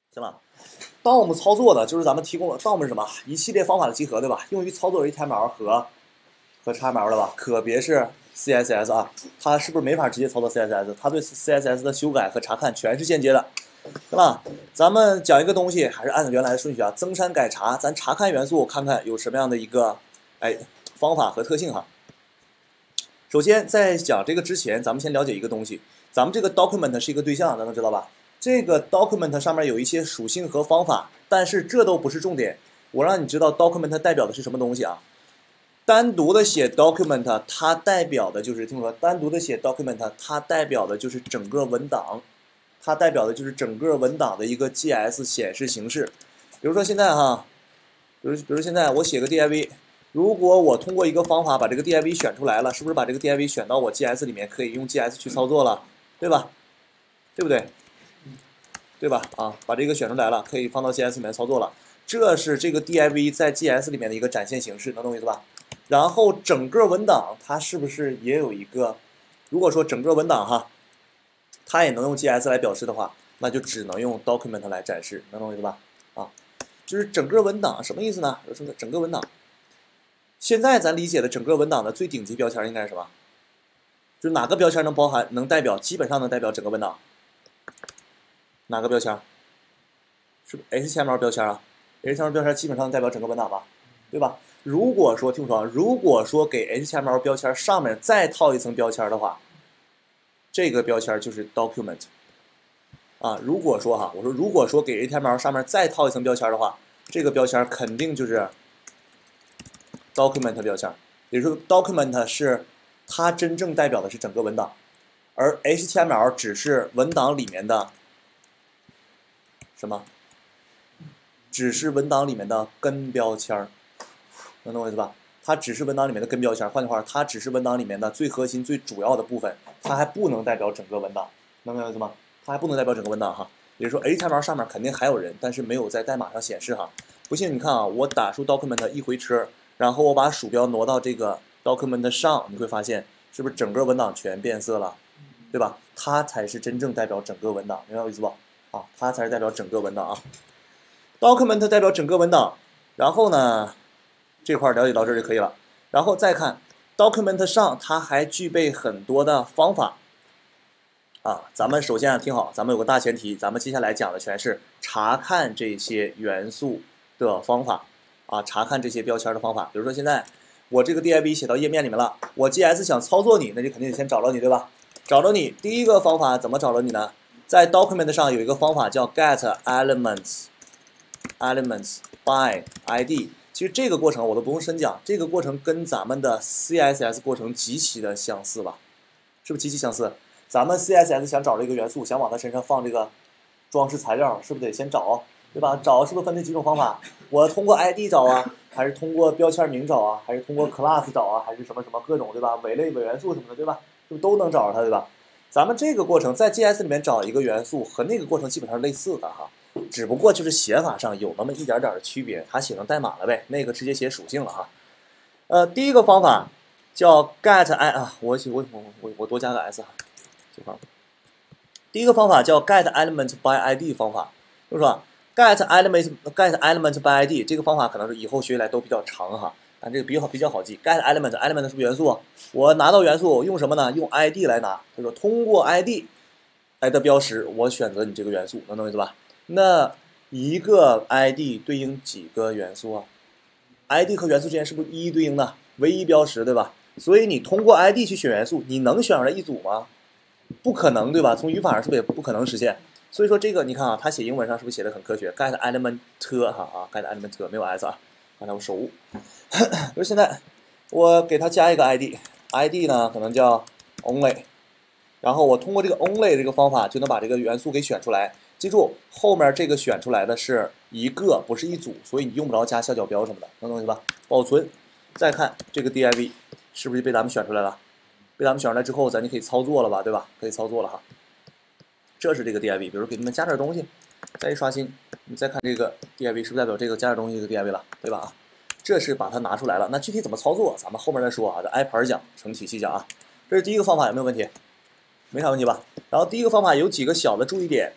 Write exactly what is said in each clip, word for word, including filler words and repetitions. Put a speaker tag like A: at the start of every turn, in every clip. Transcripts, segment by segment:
A: 行吧 ？D O M 操作呢，就是咱们提供了 D O M 是什么？一系列方法的集合，对吧？用于操作 H T M L 和和 X M L 的吧？可别是 C S S 啊，它是不是没法直接操作 C S S？ 它对 C S S 的修改和查看全是间接的，对吧？咱们讲一个东西，还是按照原来的顺序啊，增删改查，咱查看元素，看看有什么样的一个哎方法和特性哈。首先，在讲这个之前，咱们先了解一个东西，咱们这个 document 是一个对象，咱能知道吧？这个 document 上面有一些属性和方法，但是这都不是重点。我让你知道 document 代表的是什么东西啊？单独的写 document， 它代表的就是听说，单独的写 document， 它代表的就是整个文档，它代表的就是整个文档的一个 G S 显示形式。比如说现在哈，比如比如现在我写个 div， 如果我通过一个方法把这个 div 选出来了，是不是把这个 div 选到我 G S 里面，可以用 G S 去操作了，对吧？对不对？对吧？啊，把这个选出来了，可以放到 G S 里面操作了。这是这个 div 在 G S 里面的一个展现形式，能懂我意思吧？然后整个文档它是不是也有一个？如果说整个文档哈，它也能用 G S 来表示的话，那就只能用 document 来展示，能懂我意思吧？啊，就是整个文档什么意思呢？整个整个文档，现在咱理解的整个文档的最顶级标签应该是什么？就是哪个标签能包含能代表，基本上能代表整个文档？哪个标签？是不是 H T M L 标签啊 ？H T M L 标签基本上代表整个文档吧，对吧？如果说听我说，如果说给 H T M L 标签上面再套一层标签的话，这个标签就是 document 啊。如果说哈，我说如果说给 H T M L 上面再套一层标签的话，这个标签肯定就是 document 标签，也就是说 document 是它真正代表的是整个文档，而 H T M L 只是文档里面的什么？只是文档里面的根标签，能懂我意思吧？它只是文档里面的根标签，换句话，它只是文档里面的最核心、最主要的部分，它还不能代表整个文档，能明白意思吗？它还不能代表整个文档哈。也就是说 ，H T M L 上面肯定还有人，但是没有在代码上显示哈。不信你看啊，我打出 document 一回车，然后我把鼠标挪到这个 document 上，你会发现是不是整个文档全变色了，对吧？它才是真正代表整个文档，明白我意思不？啊，它才是代表整个文档啊。document 代表整个文档，然后呢，这块了解到这就可以了。然后再看 document 上，它还具备很多的方法啊。咱们首先啊，听好，咱们有个大前提，咱们接下来讲的全是查看这些元素的方法啊，查看这些标签的方法。比如说现在我这个 div 写到页面里面了，我 G S 想操作你，那就肯定得先找着你，对吧？找着你，第一个方法怎么找着你呢？在 document 上有一个方法叫 get elements。elements by I D， 其实这个过程我都不用深讲，这个过程跟咱们的 C S S 过程极其的相似吧？是不是极其相似？咱们 C S S 想找这个元素，想往它身上放这个装饰材料，是不是得先找，对吧？找是不是分这几种方法？我通过 I D 找啊，还是通过标签名找啊，还是通过 class 找啊，还是什么什么各种，对吧？伪类、伪元素什么的，对吧？是不是都能找着它，对吧？咱们这个过程在 G S 里面找一个元素，和那个过程基本上类似的哈。只不过就是写法上有那么一点点的区别，它写成代码了呗，那个直接写属性了哈。呃，第一个方法叫 get i 啊，我我我我我多加个 s 哈，这块。第一个方法叫 get element by I D 方法，就是说 get element get element by I D 这个方法可能是以后学起来都比较长哈，但这个比较比较好记。get element element 是不是元素？我拿到元素用什么呢？用 I D 来拿，就是说通过 I D 来的标识，我选择你这个元素，能懂我意思吧？那一个 I D 对应几个元素啊 ？I D 和元素之间是不是一一对应的？唯一标识，对吧？所以你通过 I D 去选元素，你能选出来一组吗？不可能，对吧？从语法上是不是也不可能实现？所以说这个你看啊，它写英文上是不是写的很科学 ？get element 哈啊 ，get element 没有 s 啊，刚才我手误。就是现在我给它加一个 I D，I D 呢可能叫 only， 然后我通过这个 only 这个方法就能把这个元素给选出来。记住，后面这个选出来的是一个，不是一组，所以你用不着加下角标什么的，能懂意思吧？保存，再看这个 div 是不是被咱们选出来了？被咱们选出来之后，咱就可以操作了吧，对吧？可以操作了哈。这是这个 div， 比如给你们加点东西，再一刷新，你再看这个 div 是不是代表这个加点东西这个 div 了，对吧？啊，这是把它拿出来了。那具体怎么操作，咱们后面再说啊，这挨盘讲，成体系讲啊。这是第一个方法，有没有问题？没啥问题吧？然后第一个方法有几个小的注意点。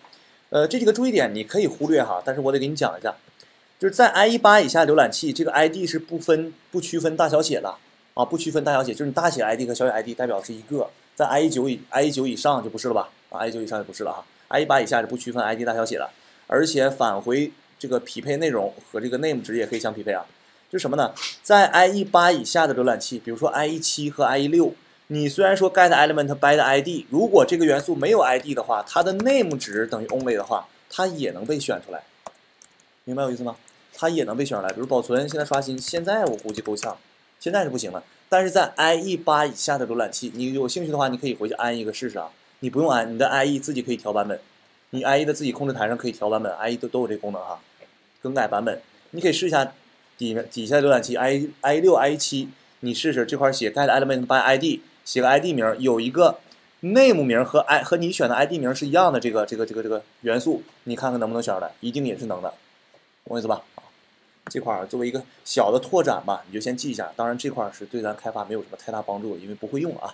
A: 呃，这几个注意点你可以忽略哈，但是我得给你讲一下，就是在 i 一八以下浏览器，这个 I D 是不分不区分大小写的啊，不区分大小写，就是你大写 I D 和小写 I D 代表是一个，在 i 一九以 i 一九以上就不是了吧？啊 ，i 一九以上就不是了哈 ，i 一八以下是不区分 I D 大小写的，而且返回这个匹配内容和这个 name 值也可以相匹配啊。就是什么呢？在 i 一八以下的浏览器，比如说 i 一七和 i 一六。你虽然说 get element by 的 I D， 如果这个元素没有 I D 的话，它的 name 值等于 only 的话，它也能被选出来，明白我意思吗？它也能被选出来。比如保存，现在刷新，现在我估计够呛，现在是不行了。但是在 i E 八以下的浏览器，你有兴趣的话，你可以回去安一个试试啊。你不用安，你的 I E 自己可以调版本，你 I E 的自己控制台上可以调版本 ，I E 都都有这个功能哈，更改版本，你可以试一下底底下浏览器 i i 六 i 七，你试试这块写 get element by I D。写个 I D 名，有一个 name 名和 i 和你选的 I D 名是一样的，这个这个这个这个元素，你看看能不能选出来？一定也是能的，懂我意思吧？啊，这块作为一个小的拓展吧，你就先记一下。当然这块是对咱开发没有什么太大帮助，因为不会用啊。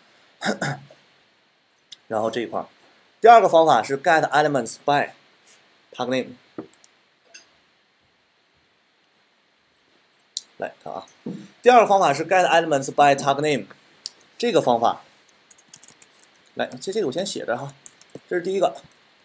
A: 然后这一块，第二个方法是 get elements by tag name。来看啊，第二个方法是 get elements by tag name。这个方法，来，这这个我先写着哈，这是第一个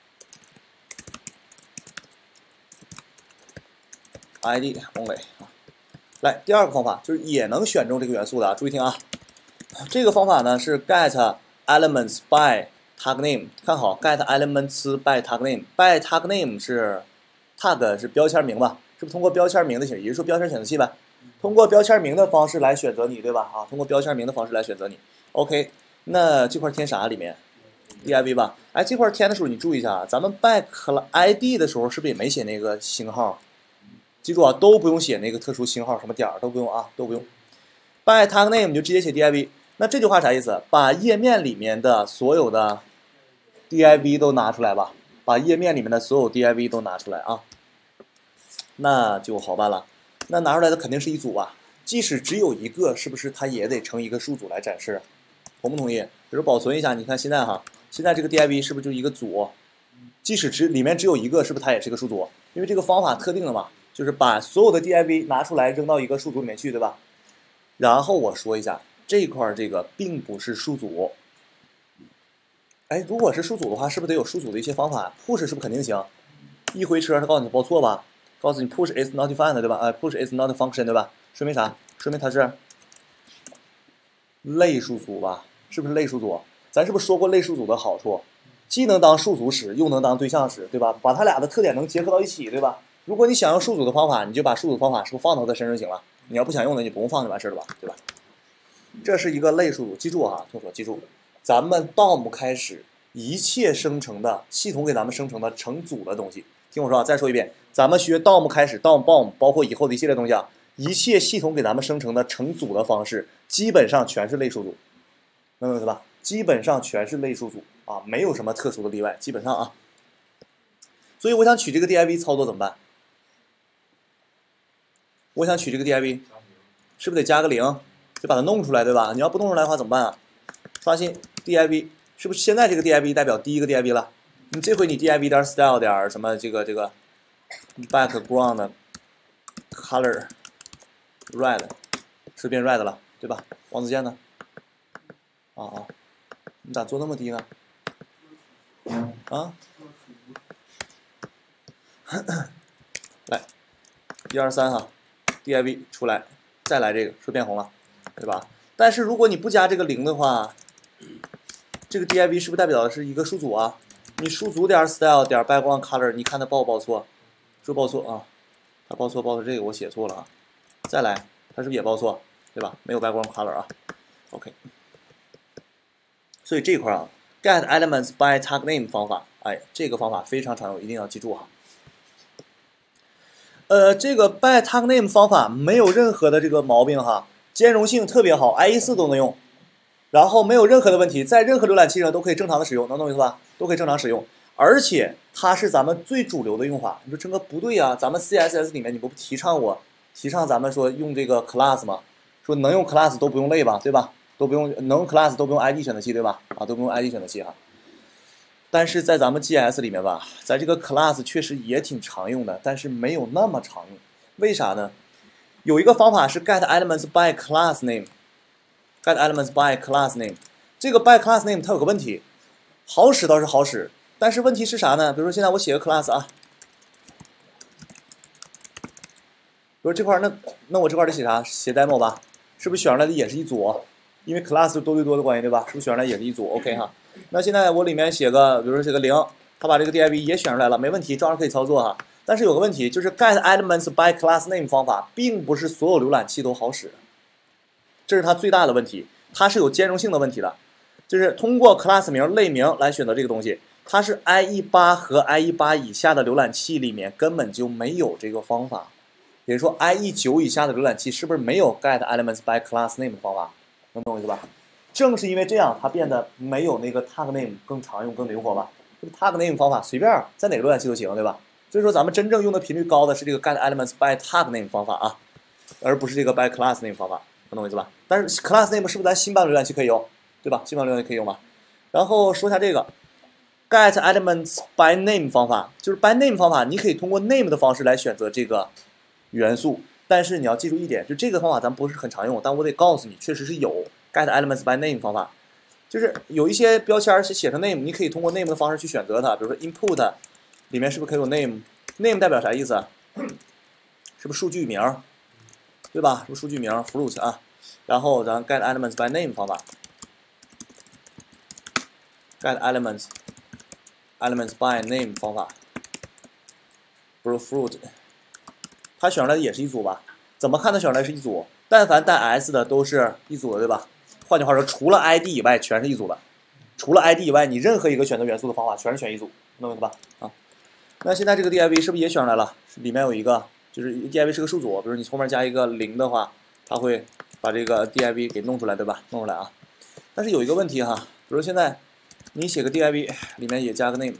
A: ，I D only 啊。来，第二个方法就是也能选中这个元素的啊，注意听啊。这个方法呢是 get elements by tag name， 看好 get elements by tag name，by tag name 是 tag 是标签名吧？是不是通过标签名的形式，也就是说标签选择器呗？通过标签名的方式来选择你，对吧？啊，通过标签名的方式来选择你。OK， 那这块填啥里面 ？div 吧。哎，这块填的时候你注意一下啊，咱们 back 了 I D 的时候是不是也没写那个星号？记住啊，都不用写那个特殊星号，什么点儿都不用啊，都不用。by tag name 你就直接写 div。那这句话啥意思？把页面里面的所有的 div 都拿出来吧，把页面里面的所有 div 都拿出来啊，那就好办了。那拿出来的肯定是一组啊，即使只有一个，是不是它也得成一个数组来展示？同不同意？比如保存一下，你看现在哈，现在这个 div 是不是就一个组？即使只里面只有一个，是不是它也是个数组？因为这个方法特定的嘛，就是把所有的 div 拿出来扔到一个数组里面去，对吧？然后我说一下，这块这个并不是数组。哎，如果是数组的话，是不是得有数组的一些方法 ？push 是不是肯定行？一回车，它告诉你报错吧？告诉你 push is not defined 对吧？哎 ，push is not function 对吧？说明啥？说明它是类数组吧？是不是类数组？咱是不是说过类数组的好处？既能当数组使，又能当对象使，对吧？把它俩的特点能结合到一起，对吧？如果你想用数组的方法，你就把数组方法是不是放到它身上就行了？你要不想用的，你不用放就完事了吧？对吧？这是一个类数组，记住啊，同学记住，咱们 D O M 开始一切生成的系统给咱们生成的成组的东西。听我说啊，再说一遍，咱们学 D O M 开始 D O M B O M 包括以后的一系列东西啊，一切系统给咱们生成的成组的方式，基本上全是类数组，能明白吧？基本上全是类数组啊，没有什么特殊的例外，基本上啊。所以我想取这个 div 操作怎么办？我想取这个 div， 是不是得加个零，得把它弄出来，对吧？你要不弄出来的话怎么办啊？刷新 div， 是不是现在这个 div 代表第一个 div 了？你这回你 div 点 style 点什么这个这个 background color red 是变 red 了，对吧？王自健呢？啊啊，你咋做那么低呢？啊？来，一二三哈 ，div 出来，再来这个，是变红了，对吧？但是如果你不加这个零的话，这个 div 是不是代表的是一个数组啊？你数组点 style 点 background color， 你看它报不报错？是不是报错啊？它报错报错这个我写错了啊！再来，它是不是也报错？对吧？没有 background color 啊。OK。所以这一块啊 ，get elements by tag name 方法，哎，这个方法非常常用，一定要记住哈。呃，这个 by tag name 方法没有任何的这个毛病哈，兼容性特别好 ，I E 四都能用。然后没有任何的问题，在任何浏览器上都可以正常的使用，能懂我意思吧？都可以正常使用，而且它是咱们最主流的用法。你说真哥不对啊，咱们 C S S 里面你不提倡我提倡咱们说用这个 class 吗？说能用 class 都不用类吧，对吧？都不用能用 class 都不用 I D 选择器，对吧？啊，都不用 I D 选择器哈。 但是在咱们 G S 里面吧，咱这个 class 确实也挺常用的，但是没有那么常用。为啥呢？有一个方法是 get elements by class name，get elements by class name。这个 by class name 它有个问题，好使倒是好使，但是问题是啥呢？比如说现在我写个 class 啊，比如这块那那我这块得写啥？写 demo 吧，是不是选出来的也是一组？因为 class 是多对多的关系，对吧？是不是选出来也是一组 ？OK 哈。那现在我里面写个，比如说写个零，它把这个 div 也选出来了，没问题，照样可以操作哈。但是有个问题，就是 get elements by class name 方法并不是所有浏览器都好使的，这是它最大的问题，它是有兼容性的问题的。就是通过 class 名类名来选择这个东西，它是 I E 八 和 I E 八 以下的浏览器里面根本就没有这个方法。也就是说 I E 九 以下的浏览器是不是没有 get elements by class name 的方法？能懂我意思吧？正是因为这样，它变得没有那个 tag name 更常用、更灵活吧。这个 tag name 方法随便在哪个浏览器都行，对吧？所以说咱们真正用的频率高的是这个 get elements by tag name 方法啊，而不是这个 by class name 方法，能懂我意思吧？但是 class name 是不是咱新版浏览器可以用，对吧？新版浏览器可以用嘛？然后说一下这个 get elements by name 方法，就是 by name 方法，你可以通过 name 的方式来选择这个元素，但是你要记住一点，就这个方法咱不是很常用，但我得告诉你，确实是有 get elements by name 方法，就是有一些标签是写成 name， 你可以通过 name 的方式去选择它，比如说 input 里面是不是可以有 name？name 代表啥意思？是不是数据名，对吧？是不是数据名 fruit 啊？然后咱 get elements by name 方法 ，get elements elements by name 方法，不是 fruit。它选出来的也是一组吧？怎么看它选出来是一组？但凡带 s 的都是一组的，对吧？换句话说，除了 I D 以外全是一组的。除了 I D 以外，你任何一个选择元素的方法全是选一组，能懂吧？啊，那现在这个 div 是不是也选出来了？里面有一个，就是 div 是个数组，比如你后面加一个零的话，它会把这个 div 给弄出来，对吧？弄出来啊。但是有一个问题哈，比如现在你写个 div 里面也加个 name，name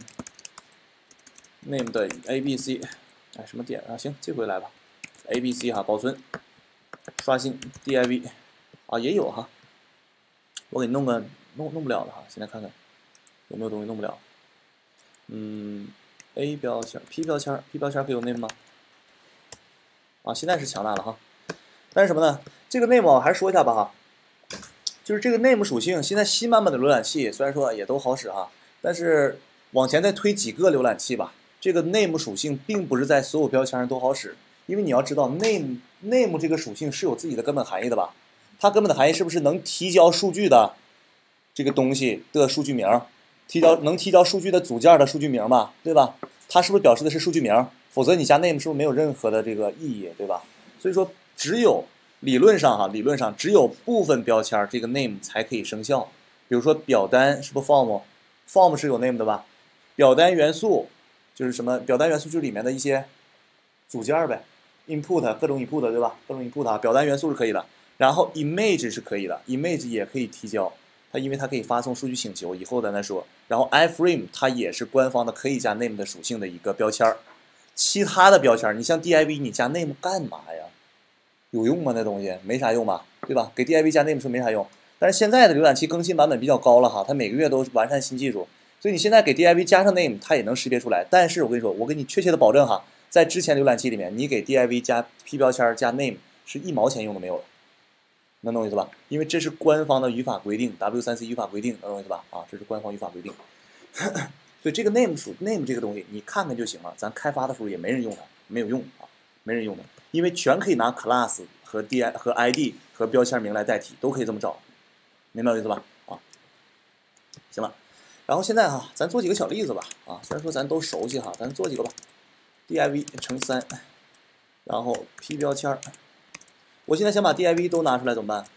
A: name 的 A B C。哎，什么点啊？行，这回来吧 ，A B C 哈，保存，刷新 div， 啊也有哈，我给弄个弄弄不了了哈，现在看看有没有东西弄不了。嗯 ，A 标签 ，P 标签 ，P 标签可以有 name 吗？啊，现在是强大了哈，但是什么呢？这个 name 我还是说一下吧哈，就是这个 name 属性，现在新版本的浏览器虽然说也都好使哈，但是往前再推几个浏览器吧。这个 name 属性并不是在所有标签上都好使，因为你要知道 name name 这个属性是有自己的根本含义的吧？它根本的含义是不是能提交数据的这个东西的数据名，提交能提交数据的组件的数据名吧？对吧？它是不是表示的是数据名？否则你加 name 是不是没有任何的这个意义，对吧？所以说只有理论上哈，理论上只有部分标签这个 name 才可以生效。比如说表单是不是 form form 是有 name 的吧？表单元素。就是什么表单元素就是里面的一些组件呗 ，input 各种 input 对吧？各种 input 啊，表单元素是可以的。然后 image 是可以的 ，image 也可以提交，它因为它可以发送数据请求，以后咱再说。然后 iframe 它也是官方的可以加 name 的属性的一个标签儿。其他的标签儿，你像 div 你加 name 干嘛呀？有用吗？那东西没啥用吧，对吧？给 div 加 name 是没啥用。但是现在的浏览器更新版本比较高了哈，它每个月都完善新技术。所以你现在给 div 加上 name， 它也能识别出来。但是我跟你说，我给你确切的保证哈，在之前浏览器里面，你给 div 加 p 标签加 name 是一毛钱用都没有的，能懂我意思吧？因为这是官方的语法规定 ，W 三 C 语法规定，能懂我意思吧？啊，这是官方语法规定。所以这个 name 属 name 这个东西，你看看就行了。咱开发的时候也没人用它，没有用啊，没人用的，因为全可以拿 class 和 di 和 id 和标签名来代替，都可以这么找，明白我意思吧？啊，行了。然后现在哈，咱做几个小例子吧，啊，虽然说咱都熟悉哈，咱做几个吧。div 乘三，然后 p 标签，我现在想把 div 都拿出来怎么办？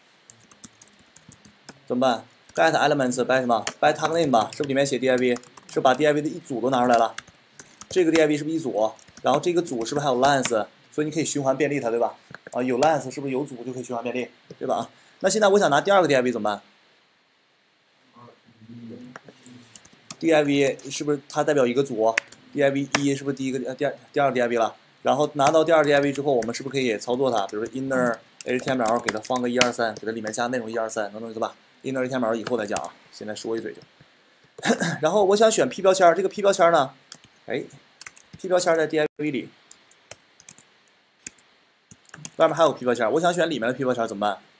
A: 怎么办 ？get elements by 什么 ？by tag name 吧，是不是里面写 div？ 是把 div 的一组都拿出来了？这个 div 是不是一组？然后这个组是不是还有 length？ 所以你可以循环便利它，对吧？啊，有 length 是不是有组就可以循环便利，对吧？啊，那现在我想拿第二个 div 怎么办？div 是不是它代表一个组 ？div 一是不是第一个第二第二个 div 了？然后拿到第二 div 之后，我们是不是可以操作它？比如说 inner H T M L 给它放个一二三，给它里面加内容一二三，能懂意思吧？inner H T M L 以后再讲啊，现在说一嘴就。 然后我想选 P 标签，这个 P 标签呢，哎 ，P 标签在 div 里，外面还有 P 标签，我想选里面的 P 标签怎么办？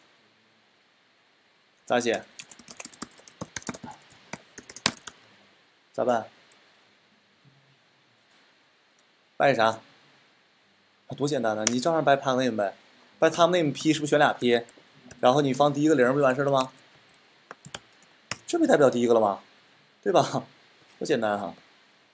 A: 咋写？咋办？掰啥？多简单呢，你照样掰 path name 呗，掰 time name P 是不是选俩 P？ 然后你放第一个零不就完事了吗？这不代表第一个了吗？对吧？多简单哈。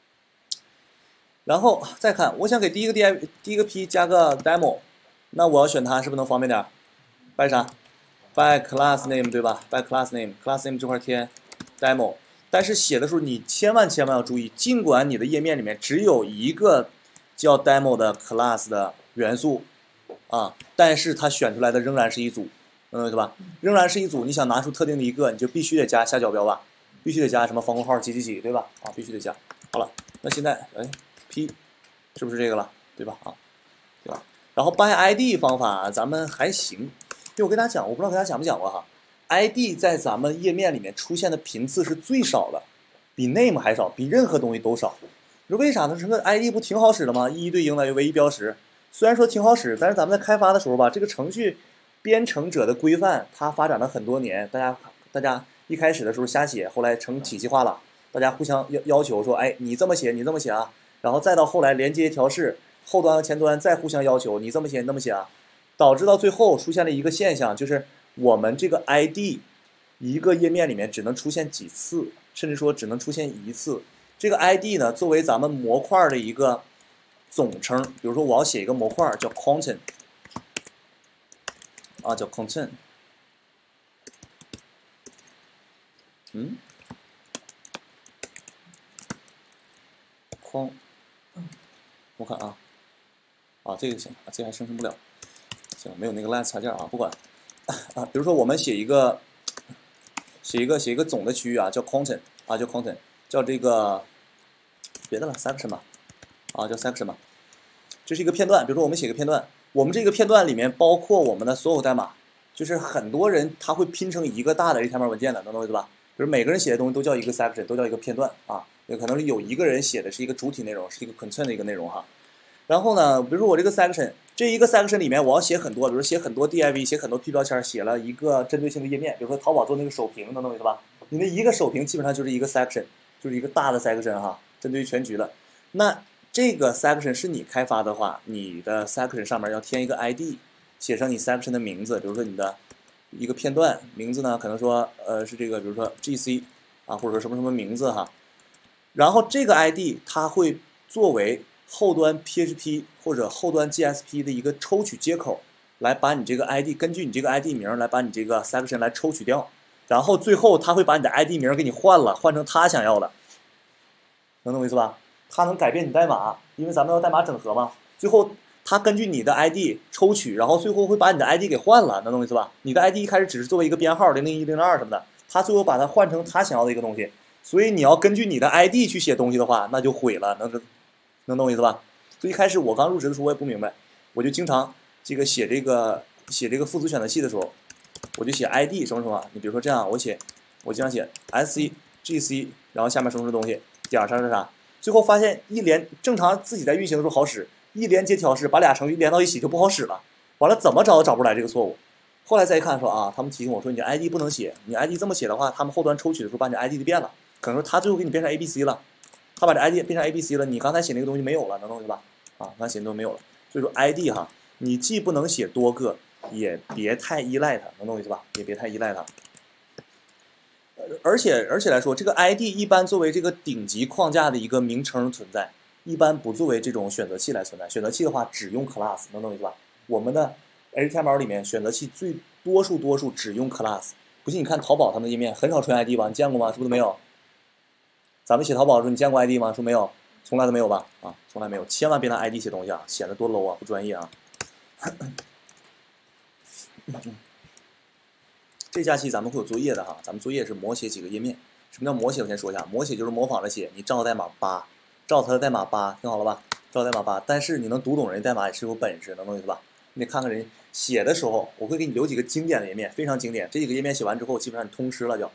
A: 然后再看，我想给第一个 div 第一个 P 加个 demo， 那我要选它是不是能方便点？掰啥？掰 class name 对吧？掰 class name，class name 这块填 demo。但是写的时候你千万千万要注意，尽管你的页面里面只有一个叫 demo 的 class 的元素啊，但是它选出来的仍然是一组，能懂意思吧？仍然是一组，你想拿出特定的一个，你就必须得加下角标吧，必须得加什么方括号几几几，对吧？啊，必须得加。好了，那现在哎 P 是不是这个了？对吧？啊，对吧？然后掰 I D 方法咱们还行，因为我跟大家讲，我不知道大家讲没讲过哈。I D 在咱们页面里面出现的频次是最少的，比 name 还少，比任何东西都少。你说为啥呢？这个 I D 不挺好使的吗？一一对应的为一标识，虽然说挺好使，但是咱们在开发的时候吧，这个程序编程者的规范它发展了很多年，大家大家一开始的时候瞎写，后来成体系化了，大家互相要要求说，哎，你这么写，你这么写啊，然后再到后来连接调试，后端和前端再互相要求，你这么写，你那么写啊，导致到最后出现了一个现象，就是我们这个 I D 一个页面里面只能出现几次，甚至说只能出现一次。这个 I D 呢，作为咱们模块的一个总称，比如说我要写一个模块叫 content， 啊叫 content， 嗯，框，我看啊，啊这个行，啊这个还生成不了，行，没有那个 line 插件啊，不管啊，比如说我们写一个写一个写一个总的区域啊，叫 content 啊叫 content， 叫这个别的了 section 吧，啊叫 section 吧。这是一个片段，比如说我们写个片段，我们这个片段里面包括我们的所有代码，就是很多人他会拼成一个大的 H T M L 文件的，能懂我意思吧？比如每个人写的东西都叫一个 section， 都叫一个片段啊，有可能是有一个人写的是一个主体内容，是一个 content 的一个内容哈。然后呢，比如说我这个 section， 这一个 section 里面我要写很多，比如写很多 div， 写很多 P 标签，写了一个针对性的页面，比如说淘宝做那个首屏，能懂我意思吧？你那一个首屏基本上就是一个 section， 就是一个大的 section 哈，针对于全局的。那这个 section 是你开发的话，你的 section 上面要填一个 I D， 写上你 section 的名字，比如说你的一个片段名字呢，可能说呃是这个，比如说 G C 啊，或者说什么什么名字哈。然后这个 I D 它会作为后端 P H P 或者后端 G S P 的一个抽取接口，来把你这个 I D 根据你这个 I D 名来把你这个 section 来抽取掉，然后最后它会把你的 I D 名给你换了，换成他想要的，能懂我意思吧？它能改变你代码，因为咱们要代码整合嘛。最后它根据你的 I D 抽取，然后最后会把你的 I D 给换了，能懂我意思吧？你的 I D 一开始只是作为一个编号零零一、零零二什么的，它最后把它换成他想要的一个东西。所以你要根据你的 I D 去写东西的话，那就毁了，能能懂我意思吧？所以一开始我刚入职的时候我也不明白，我就经常这个写这个写这个父子选择器的时候，我就写 I D 什么什么。你比如说这样，我写我经常写 S C G C， 然后下面什么什么东西点啥啥啥。最后发现一连正常自己在运行的时候好使，一连接调试把俩程序连到一起就不好使了。完了怎么找都找不出来这个错误。后来再一看说啊，他们提醒我说你 I D 不能写，你 I D 这么写的话，他们后端抽取的时候把你 I D 就变了，可能说他最后给你变成 A B C 了，他把这 I D 变成 A B C 了，你刚才写那个东西没有了，能懂对吧？啊，刚才写的东西没有了，所以说 I D 哈，你既不能写多个，也别太依赖它，能懂我意思吧？也别太依赖它。而且而且来说，这个 I D 一般作为这个顶级框架的一个名称存在，一般不作为这种选择器来存在。选择器的话只用 class， 能懂我意思吧？我们的 H T M L 里面选择器最多数多数只用 class。不信你看淘宝他们的页面很少出现 I D 吧？你见过吗？是不是都没有？咱们写淘宝的时候你见过 I D 吗？说没有，从来都没有吧？啊，从来没有，千万别拿 I D 写东西啊，显得多 low 啊，不专业啊。这假期咱们会有作业的哈，咱们作业是模写几个页面。什么叫模写？我先说一下，模写就是模仿着写，你照代码扒，照它的代码扒，听好了吧？照代码扒，但是你能读懂人代码也是有本事，能懂意思吧？你得看看人写的时候，我会给你留几个经典的页面，非常经典。这几个页面写完之后，基本上你通吃了就。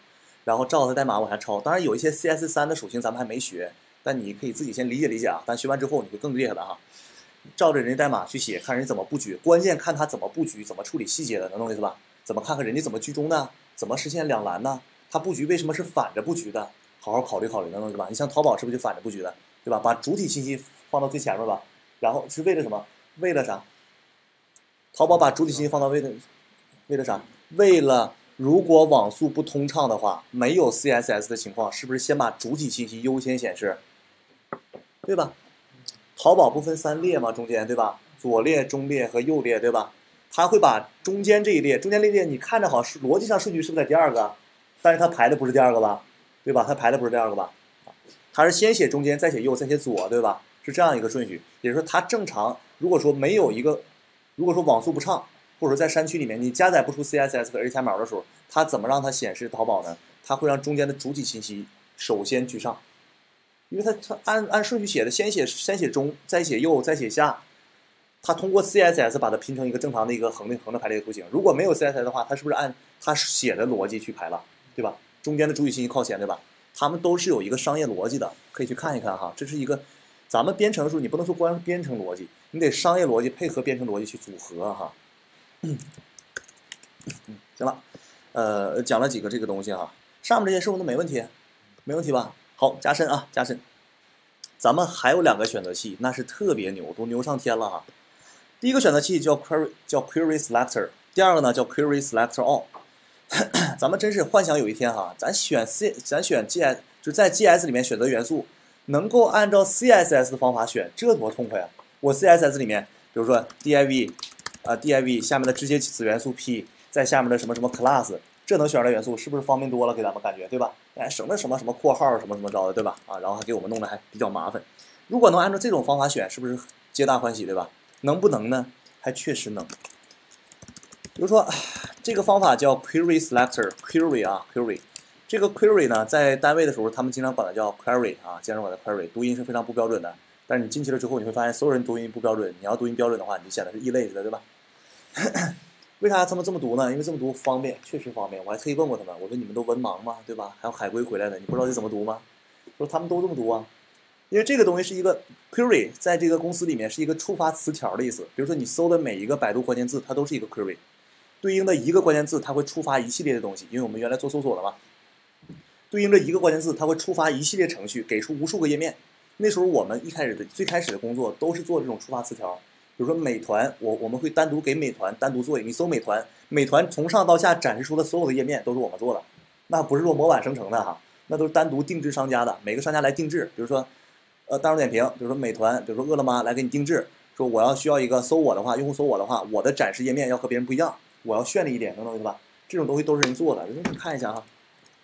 A: 然后照着它代码往下抄。当然有一些 C S 三的属性咱们还没学，但你可以自己先理解理解啊。但学完之后你会更厉害的哈。照着人家代码去写，看人家怎么布局，关键看他怎么布局，怎么处理细节的，能懂我意思吧？怎么看看人家怎么居中呢？怎么实现两栏呢？他布局为什么是反着布局的？好好考虑考虑，能懂我意思吧？你像淘宝是不是就反着布局的，对吧？把主体信息放到最前面吧，然后是为了什么？为了啥？淘宝把主体信息放到为了为了啥？为了如果网速不通畅的话，没有 C S S 的情况，是不是先把主体信息优先显示？对吧？淘宝不分三列吗？中间对吧？左列、中列和右列对吧？它会把中间这一列，中间这一列你看着好，逻辑上顺序是不是在第二个？但是它排的不是第二个吧？对吧？它排的不是第二个吧？它是先写中间，再写右，再写左，对吧？是这样一个顺序。也就是说，它正常，如果说没有一个，如果说网速不畅，或者说在山区里面你加载不出 C S S 和 H T M L 的时候，它怎么让它显示淘宝呢？它会让中间的主体信息首先居上。因为它它按按顺序写的，先写先写中，再写右，再写下，它通过 C S S 把它拼成一个正常的一个横的横的排列图形。如果没有 C S S 的话，它是不是按它写的逻辑去排了，对吧？中间的主体信息靠前，对吧？它们都是有一个商业逻辑的，可以去看一看哈。这是一个咱们编程的时候，你不能说光是编程逻辑，你得商业逻辑配合编程逻辑去组合哈。嗯，行了，呃，讲了几个这个东西哈，上面这些是不是都没问题？没问题吧？好，加深啊，加深。咱们还有两个选择器，那是特别牛，都牛上天了哈。第一个选择器叫 Query 叫 Query Selector， 第二个呢叫 Query Selector All。咱们真是幻想有一天哈，咱选 C， 咱选 G S， 就在 G S 里面选择元素，能够按照 C S S 的方法选，这多痛快啊！我 C S S 里面，比如说 div， 啊 div 下面的直接子元素 p， 在下面的什么什么 class。这能选出来元素是不是方便多了？给咱们感觉对吧？哎，省得什么什么括号什么什么着的，对吧？啊，然后还给我们弄得还比较麻烦。如果能按照这种方法选，是不是皆大欢喜，对吧？能不能呢？还确实能。比如说，这个方法叫 Query Selector，Query 啊 ，Query。这个 Query 呢，在单位的时候，他们经常管它叫 Query 啊，经常管它 Query， 读音是非常不标准的。但是你进去了之后，你会发现所有人读音不标准。你要读音标准的话，你就显得是异类似的，对吧？为啥他们这么读呢？因为这么读方便，确实方便。我还特意问过他们，我说你们都文盲吗？对吧？还有海归回来的，你不知道这怎么读吗？说他们都这么读啊。因为这个东西是一个 query， 在这个公司里面是一个触发词条的意思。比如说你搜的每一个百度关键字，它都是一个 query， 对应的一个关键字，它会触发一系列的东西。因为我们原来做搜索的嘛，对应着一个关键字，它会触发一系列程序，给出无数个页面。那时候我们一开始的最开始的工作都是做这种触发词条。比如说美团，我我们会单独给美团单独做，你搜美团，美团从上到下展示出的所有的页面都是我们做的，那不是说模板生成的哈，那都是单独定制商家的，每个商家来定制。比如说，呃，大众点评，比如说美团，比如说饿了么来给你定制，说我要需要一个搜我的话，用户搜我的话，我的展示页面要和别人不一样，我要绚丽一点，能懂意思吧？这种东西都是人做的，你看一下哈，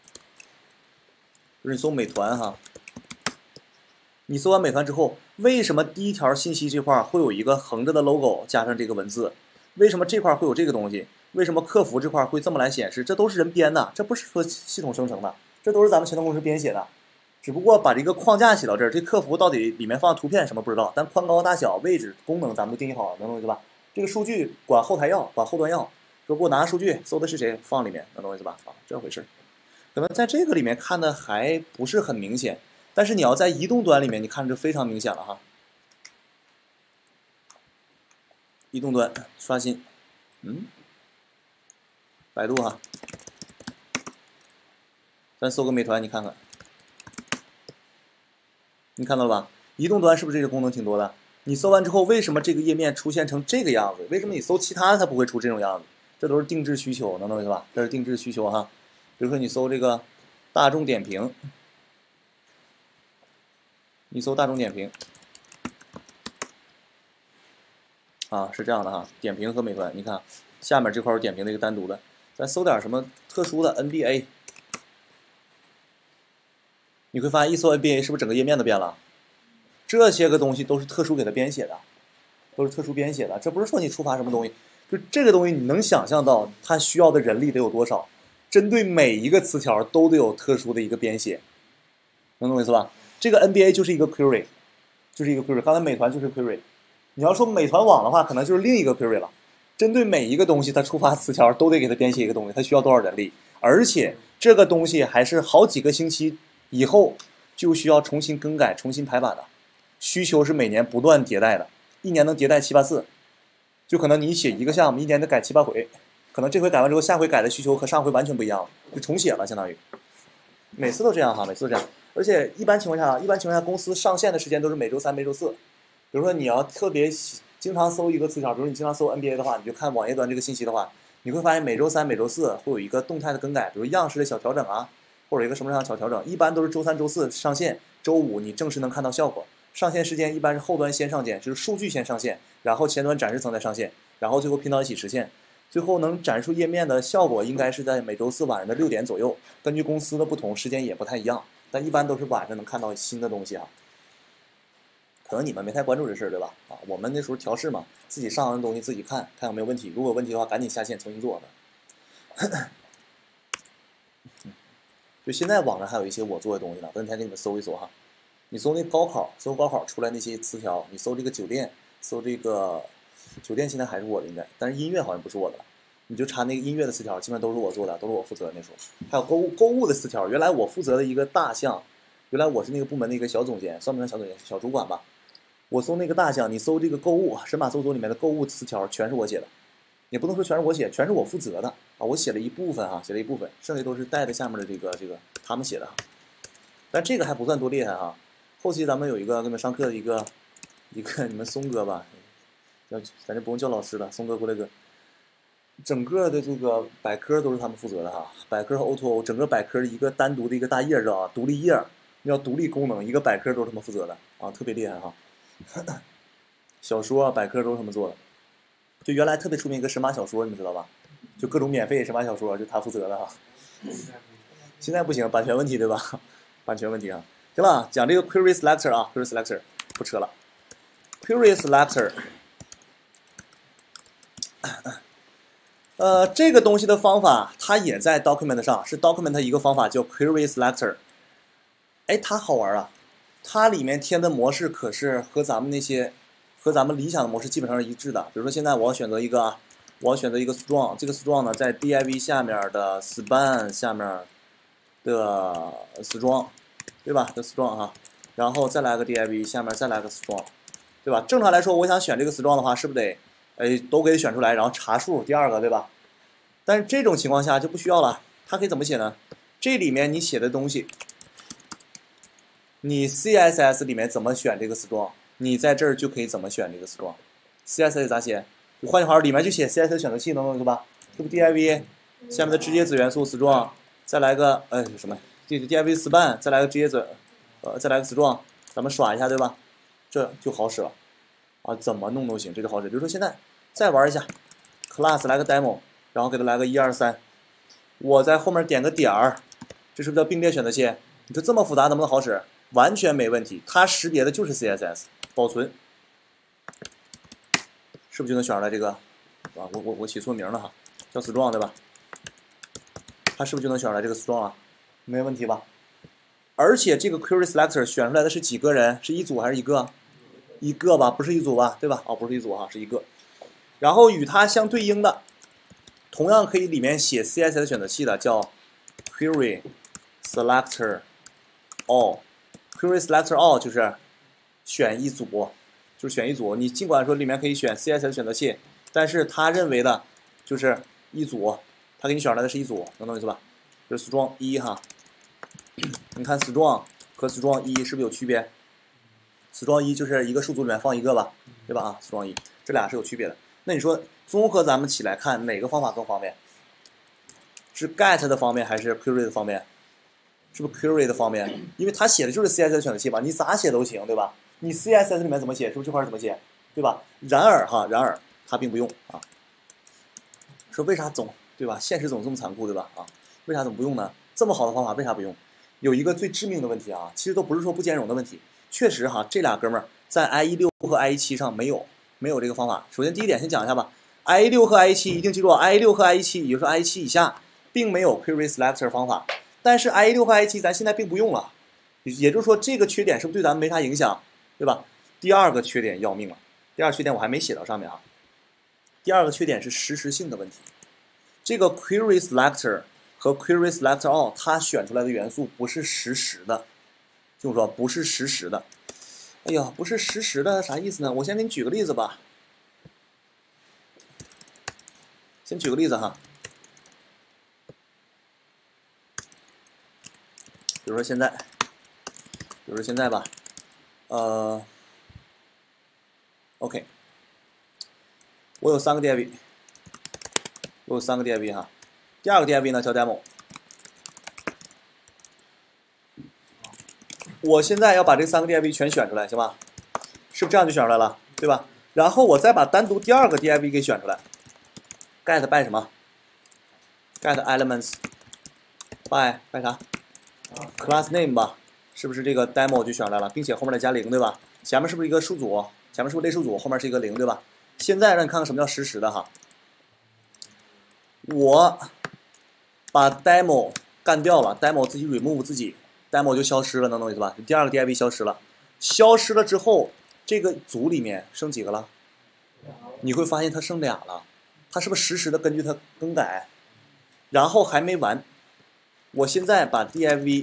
A: 就是你搜美团哈。你搜完美团之后，为什么第一条信息这块会有一个横着的 logo 加上这个文字？为什么这块会有这个东西？为什么客服这块会这么来显示？这都是人编的，这不是说系统生成的，这都是咱们前端公司编写的。只不过把这个框架写到这儿，这客服到底里面放图片什么不知道，但宽高大小、位置、功能咱们都定义好了，能懂意思吧？这个数据管后台要，管后端要，说给我拿数据，搜的是谁，放里面，能懂意思吧？啊，这回事。可能在这个里面看的还不是很明显。但是你要在移动端里面，你看着就非常明显了哈。移动端刷新，嗯，百度哈，咱搜个美团，你看看，你看到了吧？移动端是不是这个功能挺多的？你搜完之后，为什么这个页面出现成这个样子？为什么你搜其他它不会出这种样子？这都是定制需求，能懂意思吧？这是定制需求哈。比如说你搜这个大众点评。你搜大众点评，啊，是这样的哈，点评和美团，你看下面这块有点评的一个单独的，咱搜点什么特殊的 N B A， 你会发现一搜 N B A 是不是整个页面都变了？这些个东西都是特殊给它编写的，都是特殊编写的，这不是说你触发什么东西，就这个东西你能想象到它需要的人力得有多少？针对每一个词条都得有特殊的一个编写，能懂我意思吧？这个 N B A 就是一个 query， 就是一个 query。刚才美团就是 query， 你要说美团网的话，可能就是另一个 query 了。针对每一个东西，它触发词条都得给它编写一个东西，它需要多少人力？ 而且这个东西还是好几个星期以后就需要重新更改、重新排版的，需求是每年不断迭代的，一年能迭代七八次，就可能你写一个项目，一年得改七八回，可能这回改完之后，下回改的需求和上回完全不一样了，就重写了，相当于。每次都这样哈，每次都这样。而且一般情况下，一般情况下公司上线的时间都是每周三、每周四。比如说你要特别经常搜一个词条，比如你经常搜 N B A 的话，你就看网页端这个信息的话，你会发现每周三、每周四会有一个动态的更改，比如样式的小调整啊，或者一个什么样的小调整，一般都是周三、周四上线，周五你正式能看到效果。上线时间一般是后端先上线，就是数据先上线，然后前端展示层再上线，然后最后拼到一起实现。最后能展示出页面的效果应该是在每周四晚上的六点左右，根据公司的不同，时间也不太一样，但一般都是晚上能看到新的东西啊。可能你们没太关注这事儿，对吧？啊，我们那时候调试嘛，自己上完的东西自己看看有没有问题，如果有问题的话，赶紧下线重新做的。就现在网上还有一些我做的东西呢，等几天给你们搜一搜哈。你搜那高考，搜高考出来那些词条，你搜这个酒店，搜这个酒店现在还是我的应该，但是音乐好像不是我的。你就查那个音乐的词条，基本上都是我做的，都是我负责的那时候。还有购物购物的词条，原来我负责的一个大项，原来我是那个部门的一个小总监，算不算小总监？小主管吧。我搜那个大项，你搜这个购物，神马搜索里面的购物词条全是我写的，也不能说全是我写，全是我负责的啊。我写了一部分哈，写了一部分，剩下都是带着下面的这个这个他们写的。但这个还不算多厉害哈。后期咱们有一个给你们上课的一个一个你们松哥吧，叫咱这不用叫老师了，松哥过来个。整个的这个百科都是他们负责的哈，百科和 O to O 整个百科一个单独的一个大页叫独立页，叫独立功能，一个百科都是他们负责的啊，特别厉害哈。小说啊，百科都是他们做的。就原来特别出名一个神马小说，你们知道吧？就各种免费神马小说，就他负责的哈。现在不行，版权问题对吧？版权问题啊。行了，讲这个 query selector 啊 ，query selector 不扯了。query selector， 呃，这个东西的方法它也在 document 上，是 document 一个方法叫 query selector。哎，它好玩啊！它里面填的模式可是和咱们那些和咱们理想的模式基本上是一致的。比如说现在我要选择一个，我要选择一个 strong， 这个 strong 呢在 div 下面的 span 下面的 strong， 对吧？的 strong 哈，然后再来个 div 下面再来个 strong， 对吧？正常来说，我想选这个 strong 的话，是不是得哎都给选出来，然后查数第二个，对吧？但是这种情况下就不需要了，它可以怎么写呢？这里面你写的东西。你 C S S 里面怎么选这个 strong， 你在这儿就可以怎么选这个 strong。C S S 咋写？换句话说，里面就写 C S S 选择器，能懂对吧？这不 div 下面的直接子元素 strong， 再来个呃什么？这 div span， 再来个直接子，呃再来个 strong， 咱们耍一下对吧？这就好使了啊，怎么弄都行，这就好使。比如说现在再玩一下 ，class 来个 demo， 然后给它来个一二三，我在后面点个点儿，这是不是叫并列选择器？你说这么复杂能不能好使？完全没问题，它识别的就是 C S S， 保存，是不是就能选出来这个？啊，我我我起错名了哈，叫 strong 对吧？它是不是就能选出来这个 strong 啊？没问题吧？而且这个 query selector 选出来的是几个人？是一组还是一个？一个吧，不是一组吧？对吧？哦，不是一组哈，是一个。然后与它相对应的，同样可以里面写 C S S 选择器的叫 query selector all。query selector all 就是选一组，就是选一组。你尽管说里面可以选 C S S 选择器，但是他认为的就是一组，他给你选出来的是一组，能懂意思吧？就是 strong 一哈，你看 strong 和 strong 一是不是有区别 ？strong 一就是一个数组里面放一个吧，对吧？啊 ，strong 一这俩是有区别的。那你说综合咱们起来看，哪个方法更方便？是 get 的方便还是 query 的方便？是不是 query 的方面？因为它写的就是 C S S 选择器吧，你咋写都行，对吧？你 C S S 里面怎么写，是不是这块怎么写，对吧？然而哈，然而它并不用啊。说为啥总对吧？现实总这么残酷，对吧？啊，为啥总不用呢？这么好的方法为啥不用？有一个最致命的问题啊，其实都不是说不兼容的问题，确实哈，这俩哥们儿在 I 十六 和 I 十七 上没有没有这个方法。首先第一点先讲一下吧 ，I 十六 和 I 十七 一定记住 ，I 十六 和 I 十七，也就是说 I 十七以下并没有 query selector 方法。但是 I 十六 和 I 十七 咱现在并不用了，也就是说这个缺点是不是对咱们没啥影响，对吧？第二个缺点要命了，第二个缺点我还没写到上面啊。第二个缺点是实时性的问题。这个 query selector 和 query select all 它选出来的元素不是实时的，就是说不是实时的。哎呀，不是实时的啥意思呢？我先给你举个例子吧。先举个例子哈，比如说现在，比如说现在吧，呃 ，OK， 我有三个 div， 我有三个 div 哈。第二个 div 呢叫 demo。我现在要把这三个 div 全选出来，行吧？是不是这样就选出来了，对吧？然后我再把单独第二个 div 给选出来 ，get by 什么 ？get elements by by 啥 ？class name 吧，是不是这个 demo 就选出来了，并且后面再加零，对吧？前面是不是一个数组？前面是不是类数组？后面是一个零，对吧？现在让你看看什么叫实时的哈。我把 demo 干掉了 ，demo 自己 remove 自己。demo 就消失了，能懂我意思吧？第二个 div 消失了，消失了之后，这个组里面剩几个了？你会发现它剩俩了，它是不是实时的根据它更改？然后还没完，我现在把 div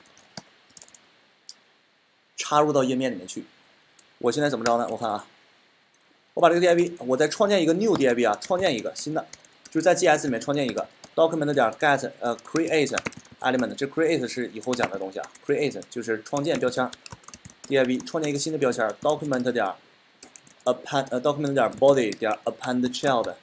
A: 插入到页面里面去。我现在怎么着呢？我看啊，我把这个 div 我再创建一个 new div 啊，创建一个新的，就是在 G S 里面创建一个 document 点 get 呃 create。element 这 create 是以后讲的东西啊 ，create 就是创建标签 ，div 创建一个新的标签 ，document 点 append 呃 document 点 body 点 append child，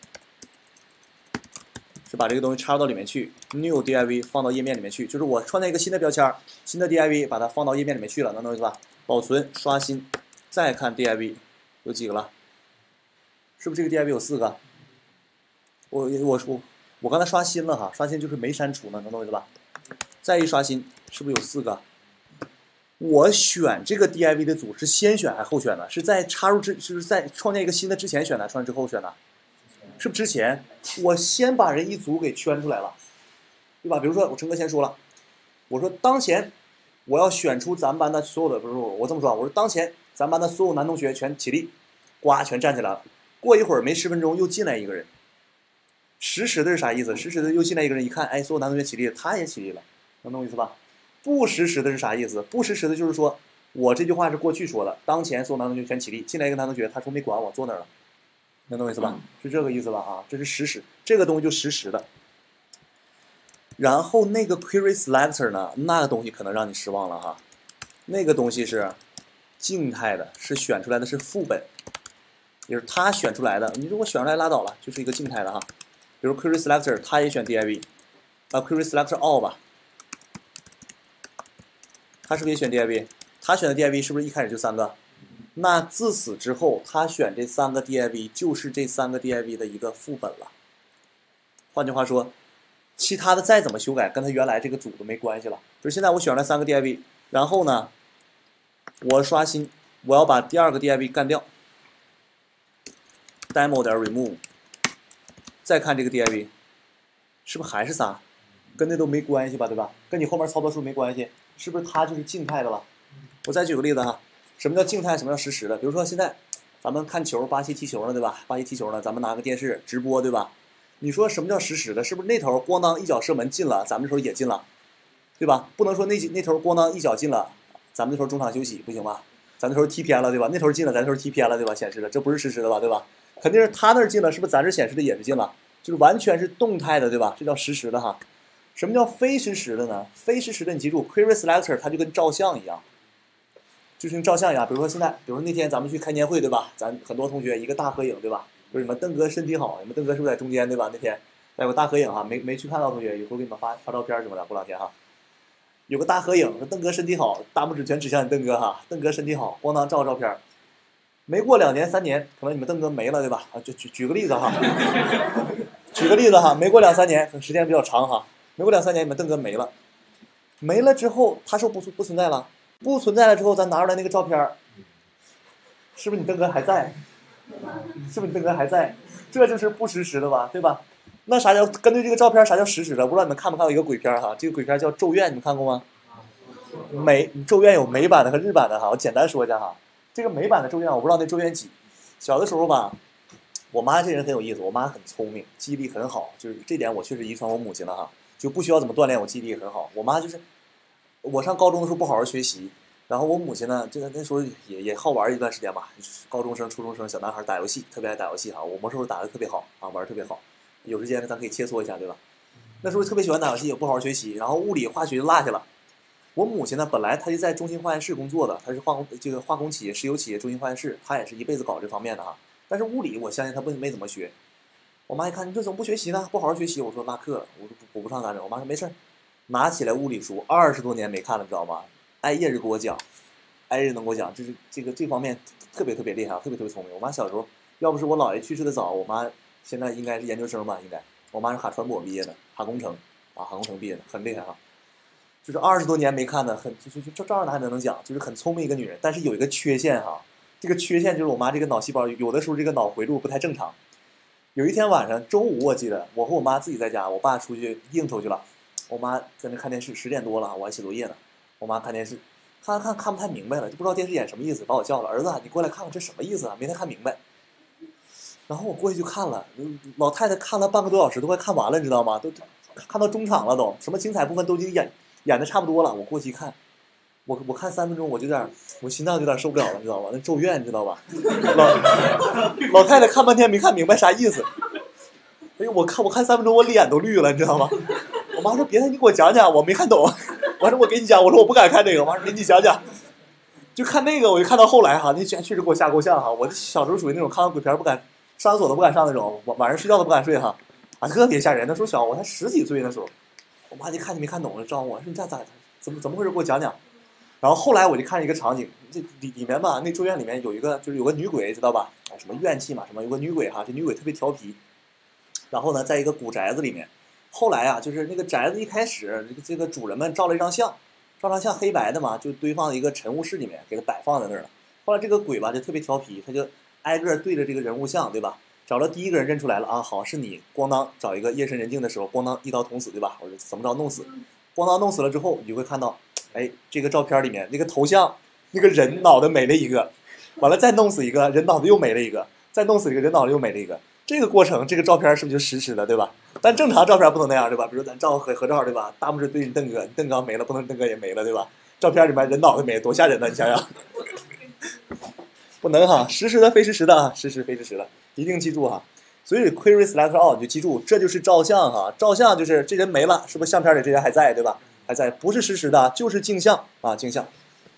A: 是把这个东西插入到里面去 ，new div 放到页面里面去，就是我创建一个新的标签，新的 div 把它放到页面里面去了，能懂我意思吧？保存刷新，再看 div 有几个了？是不是这个 div 有四个？我我我我刚才刷新了哈，刷新就是没删除呢，能懂我意思吧？再一刷新，是不是有四个？我选这个 div 的组是先选还是后选的？是在插入之，就是在创建一个新的之前选的，创建之后选的？是不是之前？我先把人一组给圈出来了，对吧？比如说我陈哥先说了，我说当前我要选出咱们班的所有的，不是我这么说，我说当前咱们班的所有男同学全起立，呱全站起来了。过一会儿没十分钟又进来一个人，实时的是啥意思？实时的又进来一个人，一看，哎，所有男同学起立，他也起立了。能懂我意思吧？不实时的是啥意思？不实时的就是说我这句话是过去说的，当前所有男同学全起立，进来一个男同学，他说没管我，坐那儿了，能懂我意思吧？是这个意思吧？啊，这是实时，这个东西就实时的。然后那个 query selector 呢，那个东西可能让你失望了哈，那个东西是静态的，是选出来的是副本，也是他选出来的。你如果选出来拉倒了，就是一个静态的哈。比如 query selector， 他也选 div， 啊 query selector all 吧。他是不是也选 div？ 他选的 div 是不是一开始就三个？那自此之后，他选这三个 div 就是这三个 div 的一个副本了。换句话说，其他的再怎么修改，跟他原来这个组都没关系了。就是现在我选了三个 div， 然后呢，我刷新，我要把第二个 div 干掉 ，demo 点 remove， 再看这个 div， 是不是还是仨？跟那都没关系吧，对吧？跟你后面操作数没关系。是不是它就是静态的了？我再举个例子哈，什么叫静态？什么叫实时的？比如说现在咱们看球，巴西踢球呢，对吧？巴西踢球呢，咱们拿个电视直播，对吧？你说什么叫实时的？是不是那头咣当一脚射门进了，咱们这头也进了，对吧？不能说那那头咣当一脚进了，咱们那头中场休息不行吧？咱那头踢偏了，对吧？那头进了，咱那头踢偏了，对吧？显示的这不是实时的吧，对吧？肯定是他那儿进了，是不是咱这显示的也是进了？就是完全是动态的，对吧？这叫实时的哈。什么叫非实时的呢？非实时的，你记住 ，query selector 它就跟照相一样，就是跟照相一样。比如说现在，比如说那天咱们去开年会，对吧？咱很多同学一个大合影，对吧？就是你们邓哥身体好，你们邓哥是不是在中间，对吧？那天有个大合影哈，没没去看到同学，以后给你们发发照片什么的，过两天哈。有个大合影，说邓哥身体好，大拇指全指向你邓哥哈，邓哥身体好，咣当照照片。没过两年三年，可能你们邓哥没了，对吧？啊，就举举个例子哈，举个例子哈，没过两三年，可能时间比较长哈。没过两三年，你们邓哥没了，没了之后，他说不不存在了，不存在了之后，咱拿出来那个照片，是不是你邓哥还在？是不是你邓哥还在？这就是不实时的吧，对吧？那啥叫根据这个照片，啥叫实时的？不知道你们看没看过一个鬼片哈？这个鬼片叫《咒怨》，你们看过吗？美《咒怨》有美版的和日版的哈，我简单说一下哈。这个美版的《咒怨》，我不知道那《咒怨》几。小的时候吧，我妈这人很有意思，我妈很聪明，记忆力很好，就是这点我确实遗传我母亲了哈。 就不需要怎么锻炼，我记忆力很好。我妈就是，我上高中的时候不好好学习，然后我母亲呢，这个那时候也也好玩一段时间吧，高中生、初中生小男孩打游戏，特别爱打游戏哈。我魔兽打的特别好啊，玩的特别好，有时间咱可以切磋一下，对吧？那时候特别喜欢打游戏，也不好好学习，然后物理、化学就落下了。我母亲呢，本来她就在中心化验室工作的，她是化工这个化工企业、石油企业中心化验室，她也是一辈子搞这方面的哈。但是物理我相信她不没怎么学。我妈一看你这怎么不学习呢？不好好学习。我说妈课，我说补不上咋整？我妈说没事，拿起来物理书，二十多年没看了，知道吗？挨夜就给我讲，挨日能给我讲，就是这个这方面特别特别厉害，特别特别聪明。我妈小时候，要不是我姥爷去世的早，我妈现在应该是研究生吧，应该。我妈是哈传播毕业的，哈工程啊，哈工程毕业的，很厉害哈。就是二十多年没看的，很就就就照样拿还能讲，就是很聪明一个女人。但是有一个缺陷哈，这个缺陷就是我妈这个脑细胞有的时候这个脑回路不太正常。有一天晚上周五，我记得我和我妈自己在家，我爸出去应酬去了，我妈在那看电视，十点多了，我还写作业呢。我妈看电视，看看看不太明白了，就不知道电视演什么意思，把我叫了，儿子，你过来看看这什么意思啊？没太看明白。然后我过去就看了，老太太看了半个多小时，都快看完了，你知道吗？都看到中场了都，什么精彩部分都已经演演的差不多了。我过去一看，我我看三分钟，我就有点，我心脏有点受不了了，你知道吧？那咒怨，你知道吧？老老太太看半天没看明白啥意思。哎呦，我看我看三分钟，我脸都绿了，你知道吗？我妈说别的你给我讲讲，我没看懂。我说我给你讲，我说我不敢看这个，我妈说给你讲讲。就看那个，我就看到后来哈，那确实给我吓够呛哈。我小时候属于那种看完鬼片不敢上厕所都不敢上那种，晚上睡觉都不敢睡哈，啊，特别吓人。那时候小，我才十几岁那时候，我妈就看你没看懂了，招我说你这咋怎么怎么回事，给我讲讲。然后后来我就看一个场景，这里里面吧，那咒怨里面有一个就是有个女鬼，知道吧？啊，什么怨气嘛，什么有个女鬼哈，这女鬼特别调皮。然后呢，在一个古宅子里面，后来啊，就是那个宅子一开始，这个这个主人们照了一张相，照张相黑白的嘛，就堆放在一个陈物室里面，给它摆放在那儿了。后来这个鬼吧就特别调皮，他就挨个对着这个人物像，对吧？找到第一个人认出来了啊，好是你，咣当找一个夜深人静的时候，咣当一刀捅死，对吧？或者怎么着弄死，咣当弄死了之后，你就会看到，哎，这个照片里面那个头像，那个人脑袋没了一个，完了再弄死一个人脑袋又没了一个，再弄死一个人脑袋又没了一个。这个过程，这个照片是不是就实时的，对吧？但正常照片不能那样，对吧？比如咱照合合照，对吧？大拇指对你邓哥，你邓哥没了，不能邓哥也没了，对吧？照片里面人脑袋没了，多吓人呢！你想想，不能哈，实时的非实时的啊，实时非实时的，一定记住哈。所以 query select all 你就记住，这就是照相哈，照相就是这人没了，是不是相片里这人还在，对吧？还在，不是实时的，就是镜像啊，镜像。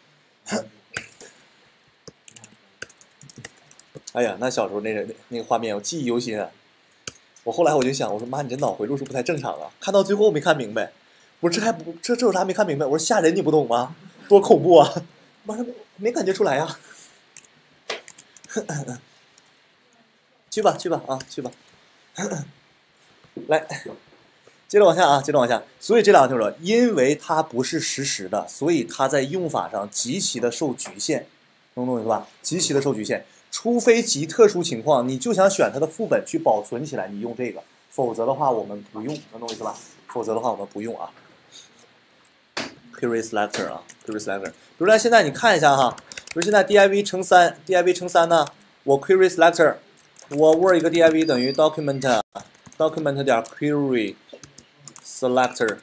A: 哎呀，那小时候那个那个画面我记忆犹新啊。我后来我就想，我说妈，你这脑回路是不太正常啊！看到最后没看明白，我说这还不这这有啥没看明白？我说吓人你不懂吗？多恐怖啊！妈说没感觉出来呀、啊。去吧去吧啊去吧。来，接着往下啊，接着往下。所以这两个就是说，因为它不是实时的，所以它在用法上极其的受局限，能懂我意思吧？极其的受局限。除非极特殊情况，你就想选它的副本去保存起来，你用这个；否则的话，我们不用，能懂我意思吧？否则的话，我们不用啊。Query selector 啊 ，Query selector。比如说现在你看一下哈，比如现在 div 乘三 ，div 乘三呢，我 query selector， 我 word 一个 div 等于 document document 点 query selector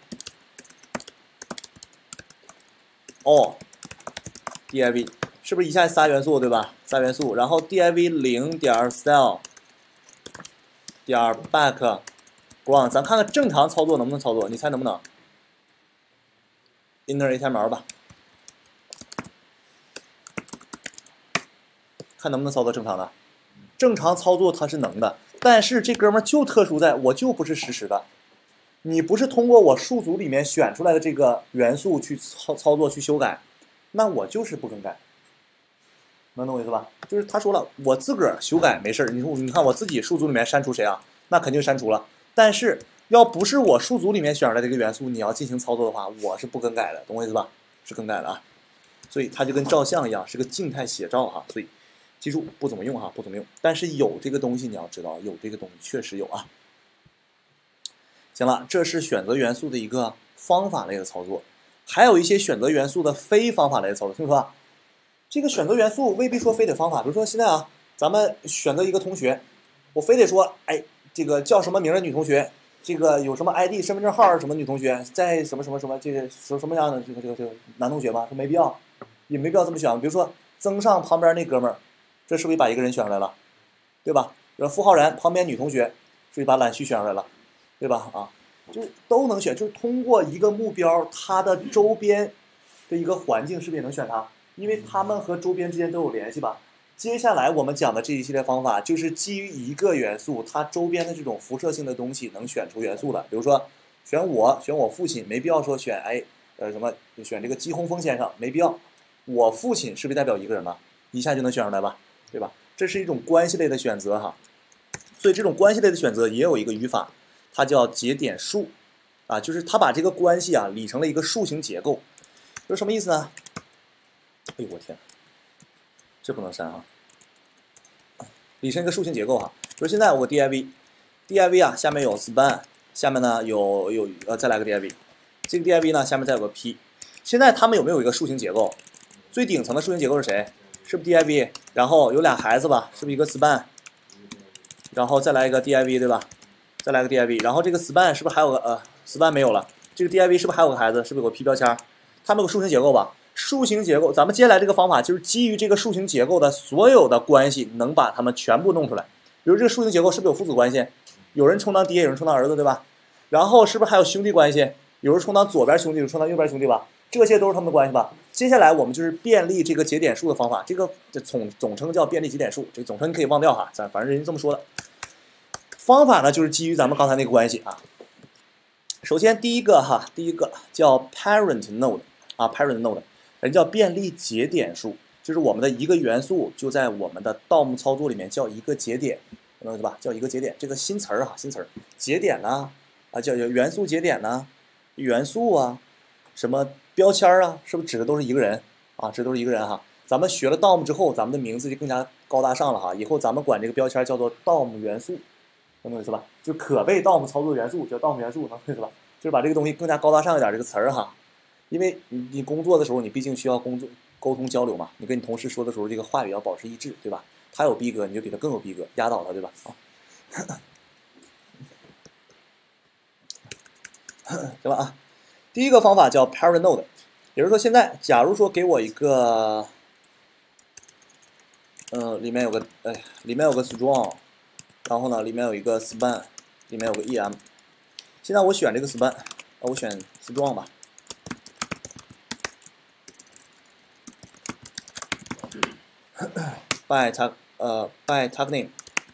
A: all div。是不是以下仨元素对吧？仨元素，然后 div 零点 style 点 background， 咱看看正常操作能不能操作？你猜能不能 ？inner H T M L 吧，看能不能操作正常的。正常操作它是能的，但是这哥们儿就特殊在我就不是实时的，你不是通过我数组里面选出来的这个元素去操操作去修改，那我就是不更改。能懂我意思吧？就是他说了，我自个儿修改没事儿。你说，你看我自己数组里面删除谁啊？那肯定删除了。但是要不是我数组里面选出来这个元素，你要进行操作的话，我是不更改的，懂我意思吧？是更改的啊。所以它就跟照相一样，是个静态写照哈。所以记住不怎么用哈，不怎么用。但是有这个东西你要知道，有这个东西确实有啊。行了，这是选择元素的一个方法类的操作，还有一些选择元素的非方法类的操作，听说啊？这个选择元素未必说非得方法，比如说现在啊，咱们选择一个同学，我非得说，哎，这个叫什么名的女同学， 这个有什么 I D 身份证号什么女同学，在什么什么什么这个什什么样的这个这个这个男同学吗？说没必要，也没必要这么选。比如说增上旁边那哥们儿，这是不是把一个人选出来了，对吧？然后付浩然旁边女同学，是不是把懒旭选出来了，对吧？啊，就是都能选，就是通过一个目标，它的周边的一个环境是不是也能选它？因为它们和周边之间都有联系吧。接下来我们讲的这一系列方法，就是基于一个元素，它周边的这种辐射性的东西能选出元素的。比如说，选我，选我父亲，没必要说选哎，呃什么选这个季洪峰先生，没必要。我父亲是不是代表一个人了？一下就能选出来吧，对吧？这是一种关系类的选择哈。所以这种关系类的选择也有一个语法，它叫节点数，啊，就是它把这个关系啊理成了一个树形结构。这什么意思呢？哎呦我天，这不能删啊！理成一个树形结构哈。比如现在我 div，div 啊，下面有 span， 下面呢有有呃再来个 div， 这个 div 呢下面再有个 p。现在它们有没有一个树形结构？最顶层的树形结构是谁？是不是 div？ 然后有俩孩子吧？是不是一个 span？ 然后再来一个 div 对吧？再来个 div， 然后这个 span 是不是还有个呃 span 没有了？这个 div 是不是还有个孩子？是不是有个 p 标签？它们有个树形结构吧？树形结构，咱们接下来这个方法就是基于这个树形结构的所有的关系，能把它们全部弄出来。比如这个树形结构是不是有父子关系？有人充当爹，有人充当儿子，对吧？然后是不是还有兄弟关系？有人充当左边兄弟，有人充当右边兄弟吧？这些都是他们的关系吧？接下来我们就是便利这个节点数的方法，这个总总称叫便利节点数，这个总称你可以忘掉哈，咱反正人家这么说的。方法呢就是基于咱们刚才那个关系啊。首先第一个哈，第一个叫 parent node 啊 ，parent node。人叫便利节点数，就是我们的一个元素就在我们的 D O M 操作里面叫一个节点，懂对吧？叫一个节点，这个新词儿啊，新词儿，节点呢，啊叫元素节点呢，元素啊，什么标签啊，是不是指的都是一个人啊？指的都是一个人哈。咱们学了 D O M 之后，咱们的名字就更加高大上了哈。以后咱们管这个标签叫做 D O M 元素，能懂意思吧？就可被 D O M 操作元素叫 D O M 元素，能懂意思吧？就是把这个东西更加高大上一点这个词儿哈。因为你你工作的时候，你毕竟需要工作沟通交流嘛，你跟你同事说的时候，这个话语要保持一致，对吧？他有逼格，你就比他更有逼格，压倒他，对吧？啊，行吧啊。第一个方法叫 parent node， 也就是说，现在假如说给我一个，呃，里面有个哎，里面有个 strong， 然后呢，里面有一个 span， 里面有个 em， 现在我选这个 span， 我选 strong 吧。by tag 呃 by tag name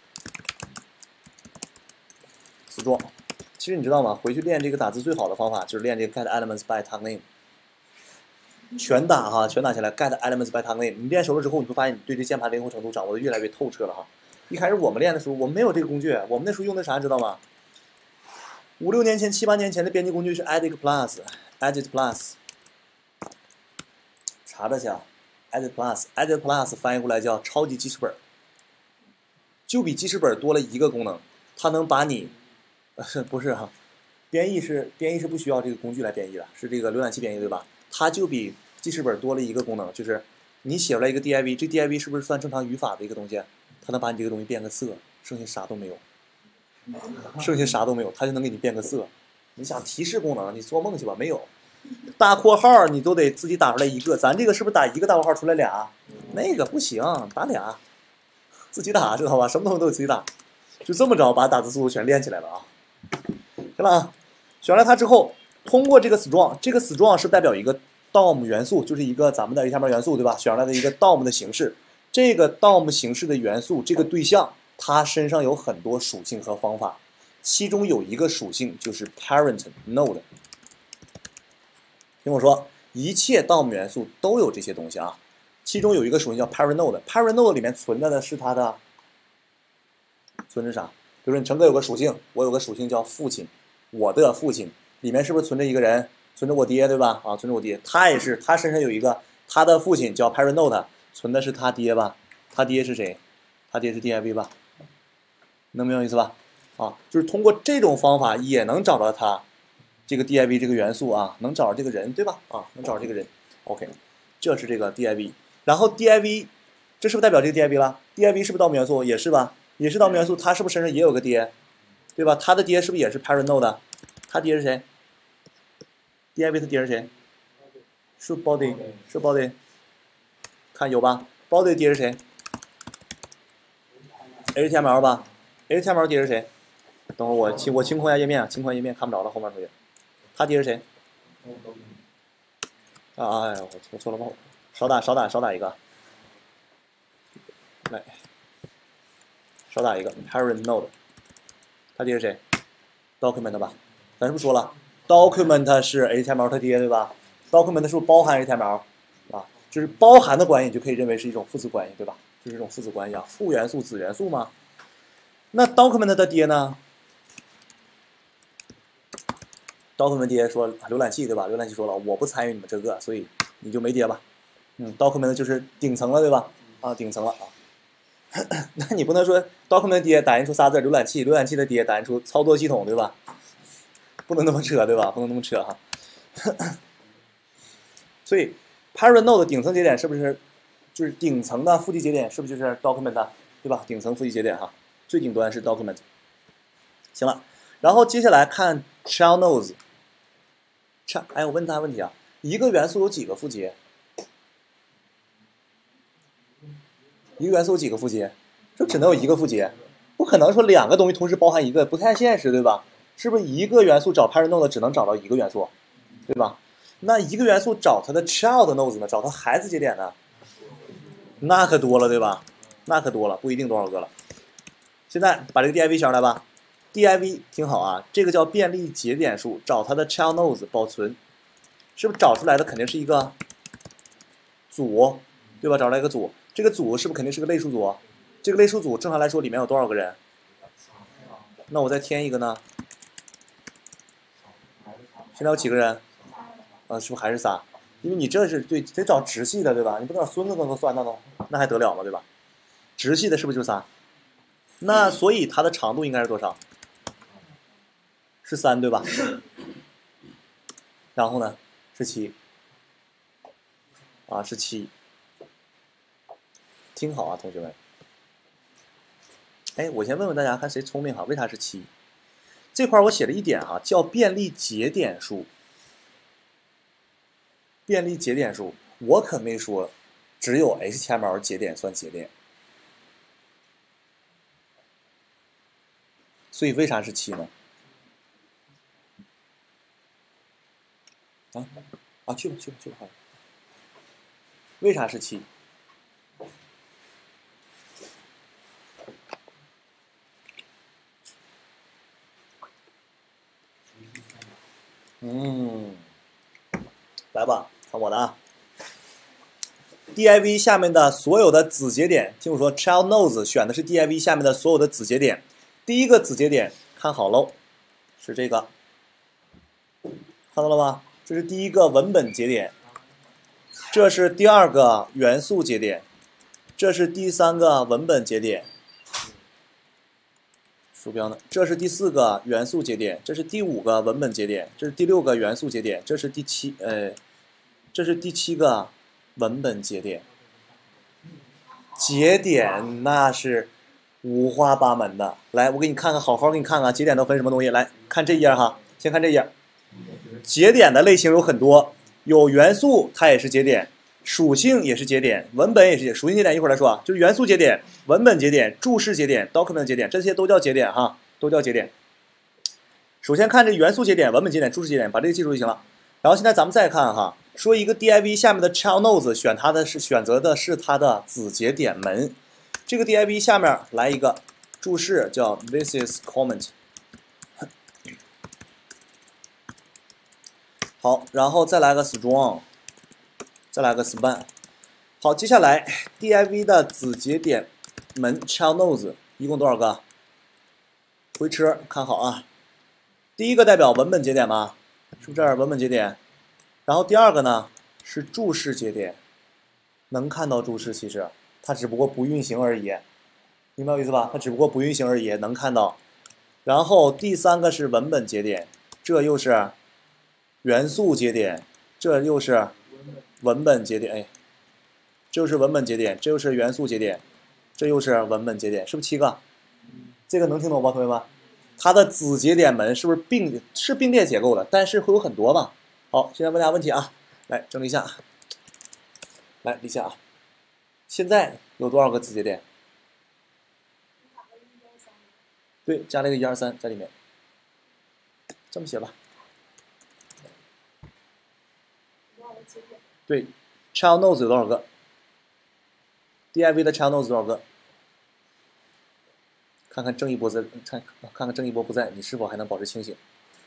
A: strong， 其实你知道吗？回去练这个打字最好的方法就是练这个 get elements by tag name， 全打哈，全打下来 get elements by tag name。你练熟了之后，你会发现你对这键盘灵活程度掌握的越来越透彻了哈。一开始我们练的时候，我们没有这个工具，我们那时候用的啥知道吗？五六年前、七八年前的编辑工具是 edit plus，edit plus， 查着去啊。edit plus，edit plus 翻译过来叫超级记事本，就比记事本多了一个功能，它能把你，呃，不是哈，编译是编译是不需要这个工具来编译的，是这个浏览器编译对吧？它就比记事本多了一个功能，就是你写出来一个 div， 这 div 是不是算正常语法的一个东西？它能把你这个东西变个色，剩下啥都没有，剩下啥都没有，它就能给你变个色。你想提示功能，你做梦去吧，没有。大括号你都得自己打出来一个，咱这个是不是打一个大括号出来俩？那个不行，打俩，自己打知道吧？什么东西都得自己打，就这么着把打字速度全练起来了啊！行了啊，选完了它之后，通过这个 strong， 这个 strong 是代表一个 D O M 元素，就是一个咱们的 H T M L 元素对吧？选出来的一个 D O M 的形式，这个 D O M 形式的元素，这个对象它身上有很多属性和方法，其中有一个属性就是 parent node。听我说，一切 D O M 元素都有这些东西啊，其中有一个属性叫 parent node，parent node 里面存在的是它的存着啥？比如说你陈哥有个属性，我有个属性叫父亲，我的父亲里面是不是存着一个人？存着我爹对吧？啊，存着我爹，他也是，他身上有一个他的父亲叫 parent node， 存的是他爹吧？他爹是谁？他爹是 div 吧？能明白意思吧？啊，就是通过这种方法也能找到它。这个 div 这个元素啊，能找着这个人对吧？啊，能找着这个人 ，OK， 这是这个 div， 然后 div， 这是不是代表这个 div 了 ？div 是不是D O M 元素？也是吧？也是D O M 元素，它是不是身上也有个爹？ 对吧？它的爹是不是也是 parent node？ 它爹是谁 ？D I V 它爹是谁？是 body， 是 body。看有吧 ？body 爹是谁 ？H T M L 吧 ？H T M L 爹是谁？等会儿我清我清空一下页面，清空页面看不着了，后面同学。他爹是谁？啊啊！哎，我我错了，我少打少打少打一个。来，少打一个 parent node。他爹是谁 ？document 吧？咱是不是说了 ？document 是 H T M L 他爹对吧 ？document 是不是包含 H T M L 啊？就是包含的关系，就可以认为是一种父子关系对吧？就是一种父子关系啊，父元素子元素嘛。那 document 的爹呢 ？document 爹说浏览器对吧？浏览器说了我不参与你们这个，所以你就没爹吧？嗯 ，document 就是顶层了对吧？啊，顶层了啊。那你不能说 document 爹打印出仨字浏览器，浏览器的爹打印出操作系统对吧？不能那么扯对吧？不能那么扯哈。所以 parent node 顶层节点是不是就是顶层的父级节点？是不是就是 document 对吧？顶层父级节点哈，最顶端是 document。行了，然后接下来看 child nodes。哎，我问大家问题啊，一个元素有几个父节？一个元素有几个父节？就只能有一个父节，不可能说两个东西同时包含一个，不太现实，对吧？是不是一个元素找 parent node 只能找到一个元素，对吧？那一个元素找它的 child nodes 呢？找它孩子节点呢？那可多了，对吧？那可多了，不一定多少个了。现在把这个 D I V 写上来吧。D I V 听好啊，这个叫便利节点数，找它的 child nodes 保存，是不是找出来的肯定是一个组，对吧？找出来一个组，这个组是不是肯定是个类数组？这个类数组正常来说里面有多少个人？那我再添一个呢？现在有几个人？啊，是不是还是仨？因为你这是对得找直系的，对吧？你不能孙子都能算，那都那还得了吗？对吧？直系的是不是就仨？那所以它的长度应该是多少？是三对吧？然后呢，是七。啊，是七。听好啊，同学们。哎，我先问问大家，看谁聪明哈？为啥是七？这块我写了一点哈，叫便利节点数。便利节点数，我可没说只有 H T M L 节点算节点。所以为啥是七呢？啊啊，去吧去吧去吧，为啥是七？嗯，来吧，看我的啊。D I V 下面的所有的子节点，听我说 ，child nodes 选的是 D I V 下面的所有的子节点。第一个子节点看好喽，是这个，看到了吗？这是第一个文本节点，这是第二个元素节点，这是第三个文本节点。鼠标呢？这是第四个元素节点，这是第五个文本节点，这是第六个元素节点，这是第七呃，这是第七个文本节点。节点那是五花八门的。来，我给你看看，好好给你看看节点都分什么东西。来看这页哈，先看这页。节点的类型有很多，有元素，它也是节点。属性也是节点，文本也是节点。属性节点一会儿来说啊，就是元素节点、文本节点、注释节点、document 节点，这些都叫节点哈，都叫节点。首先看这元素节点、文本节点、注释节点，把这个记住就行了。然后现在咱们再看哈，说一个 D I V 下面的 child nodes 选它的是选择的是它的子节点门。这个 D I V 下面来一个注释叫 this is comment。好，然后再来个 strong。再来个 span， 好，接下来 D I V 的子节点门 child nodes 一共多少个？回车看好啊，第一个代表文本节点吧，是不是这儿文本节点？然后第二个呢是注释节点，能看到注释，其实它只不过不运行而已，明白我意思吧？它只不过不运行而已，能看到。然后第三个是文本节点，这又是元素节点，这又是文本节点，哎，这又是文本节点，这又是元素节点，这又是文本节点，是不是七个？这个能听懂吗，同学们？ 它的子节点门是不是并是并列结构的？但是会有很多嘛。好，现在问大家问题啊，来整理一下，来理一下啊，现在有多少个子节点？对，加了一个一二三在里面，这么写吧。对 ，child nodes 有多少个 ？D I V 的 child nodes 多少个？看看郑一波在，看看看郑一波不在，你是否还能保持清醒？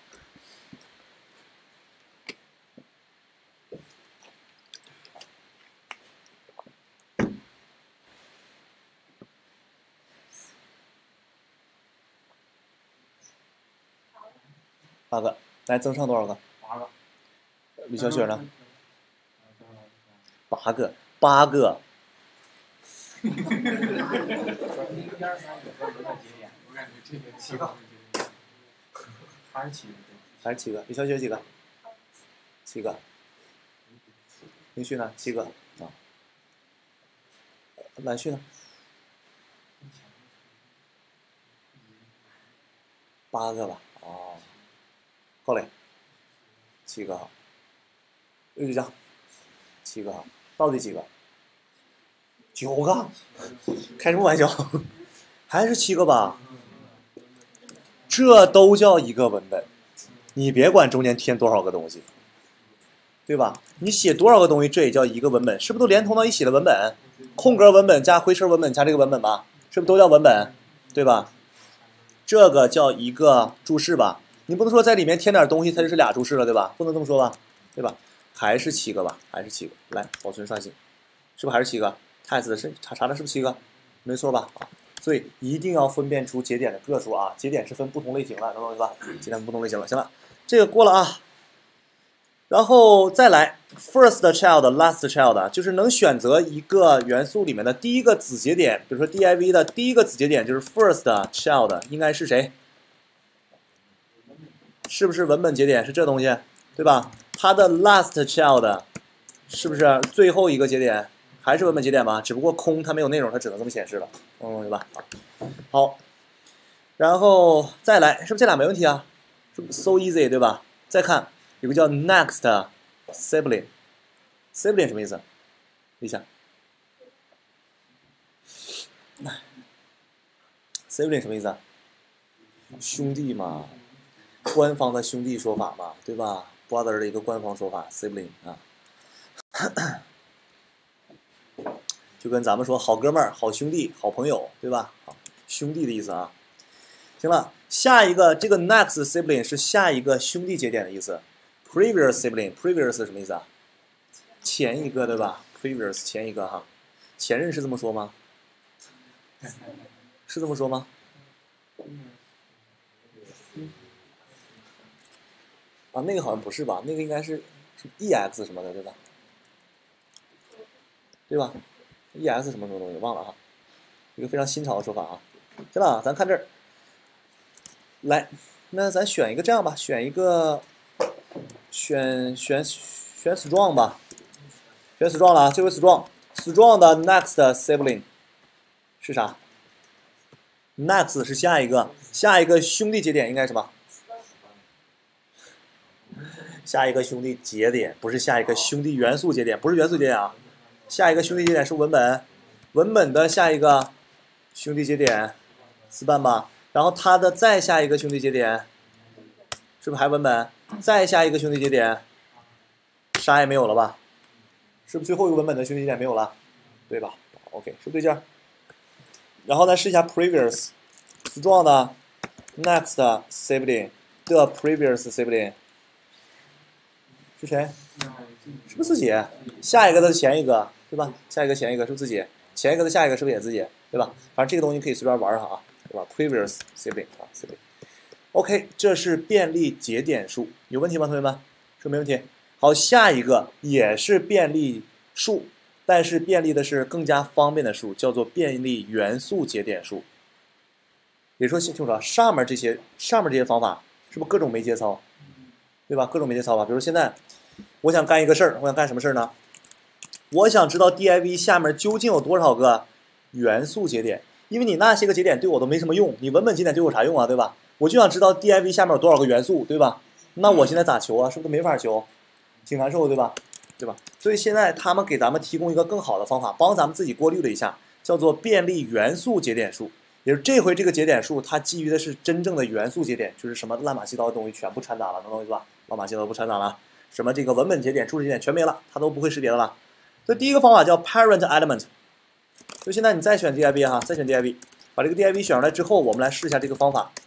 A: 八个，来增上多少个？
B: 八个。
A: 李小雪呢？八个，八个。
B: 一二三有个轮的节点，我感觉这个七个，还是七个，
A: 还是七个。李小雪几个？七个。林旭呢？七个啊。蓝旭呢？八个吧。哦。高磊。七个。岳局长。七个。到底几个？九个。开什么玩笑？还是七个吧。这都叫一个文本，你别管中间添多少个东西，对吧？你写多少个东西，这也叫一个文本，是不是都连通到一起的文本？空格文本加回车文本加这个文本吧，是不是都叫文本？对吧？这个叫一个注释吧，你不能说在里面添点东西，它就是俩注释了，对吧？不能这么说吧，对吧？还是七个吧，还是七个。来，保存刷新，是不是还是七个 ？test 的是查查的是不是七个？没错吧？啊。所以一定要分辨出节点的个数啊，节点是分不同类型的，懂懂吧？节点分不同类型了，行了，这个过了啊。然后再来 ，first child、last child， 就是能选择一个元素里面的第一个子节点，比如说 D I V 的第一个子节点就是 first child， 应该是谁？是不是文本节点？是这东西，对吧？它的 last child 是不是最后一个节点？还是文本节点吧，只不过空它没有内容，它只能这么显示了，嗯，对吧？好，然后再来，是不是这俩没问题啊？是不是 so easy 对吧？再看有个叫 next sibling，sibling 什么意思？理想 ，sibling 什么意思啊？兄弟嘛，官方的兄弟说法嘛，对吧 ？brother 的一个官方说法 ，sibling 啊。就跟咱们说好哥们儿、好兄弟、好朋友，对吧？好，兄弟的意思啊。行了，下一个这个 next sibling 是下一个兄弟节点的意思。previous sibling，previous 是什么意思啊？前一个，对吧 ？previous 前一个哈，前任是这么说吗？是这么说吗？啊，那个好像不是吧？那个应该是 ex 什么的，对吧？对吧？E S 什么什么东西忘了哈，一个非常新潮的说法啊。行了，咱看这儿，来，那咱选一个这样吧，选一个，选选选 strong 吧，选 strong 了啊，这回 strong，strong 的 next sibling 是啥 ？next 是下一个，下一个兄弟节点应该是什么？下一个兄弟节点不是下一个兄弟元素节点，不是元素节点啊。下一个兄弟节点是文本，文本的下一个兄弟节点 span 吧，然后它的再下一个兄弟节点是不是还文本？再下一个兄弟节点啥也没有了吧？是不是最后一个文本的兄弟节点没有了？对吧 ？OK， 是不是对劲儿？然后再试一下 previous strong 的 next sibling 的 previous sibling 是谁？是不是自己？下一个的前一个，对吧？下一个前一个是不是自己？前一个的下一个是不是也自己？对吧？反正这个东西可以随便玩哈啊，对吧 ？previous sibling 啊 sibling。OK， 这是便利节点数，有问题吗，同学们？说没问题。好，下一个也是便利数，但是便利的是更加方便的数，叫做便利元素节点数。也说清楚了，上面这些上面这些方法是不是各种没节操？对吧？各种没节操吧。比如现在我想干一个事儿，我想干什么事儿呢？我想知道 D I V 下面究竟有多少个元素节点，因为你那些个节点对我都没什么用，你文本节点对我有啥用啊，对吧？ 我就想知道 div 下面有多少个元素，对吧？那我现在咋求啊？是不是没法求？挺难受，对吧？对吧？所以现在他们给咱们提供一个更好的方法，帮咱们自己过滤了一下，叫做便利元素节点数。也就是这回这个节点数，它基于的是真正的元素节点，就是什么乱码七糟的东西全部掺杂了，能懂我意思吧？乱码七糟不掺杂了，什么这个文本节点、初始节点全没了，它都不会识别的了。所以第一个方法叫 parent element。就现在你再选 div 哈，再选 div， 把这个 div 选出来之后，我们来试一下这个方法。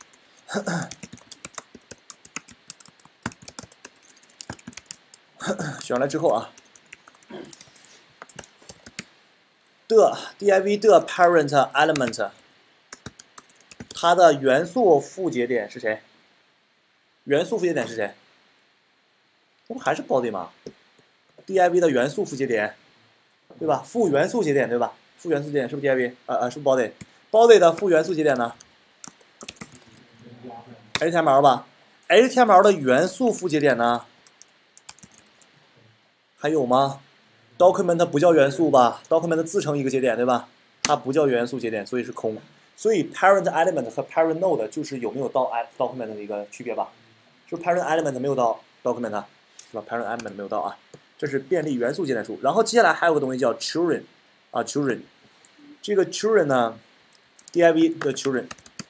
A: 选出来之后啊，的 div 的 parent element， 它的元素副节点是谁？元素副节点是谁？这不还是 body 吗 ？div 的元素副节点，对吧？副元素节点对吧？副元素节点是不是 div？ 呃呃，是不是 body？body 的副元素节点呢 ？H T M L 吧 ？H T M L 的元素副节点呢？还有吗 ？document 不叫元素吧 ？document 自成一个节点对吧？它不叫元素节点，所以是空。所以 parent element 和 parent node 就是有没有到 document 的一个区别吧？是不是 parent element 没有到 document 啊？是吧 ？parent element 没有到啊，这是便利元素节点数。然后接下来还有个东西叫 children 啊 children， 这个 children 呢 ，div 的 children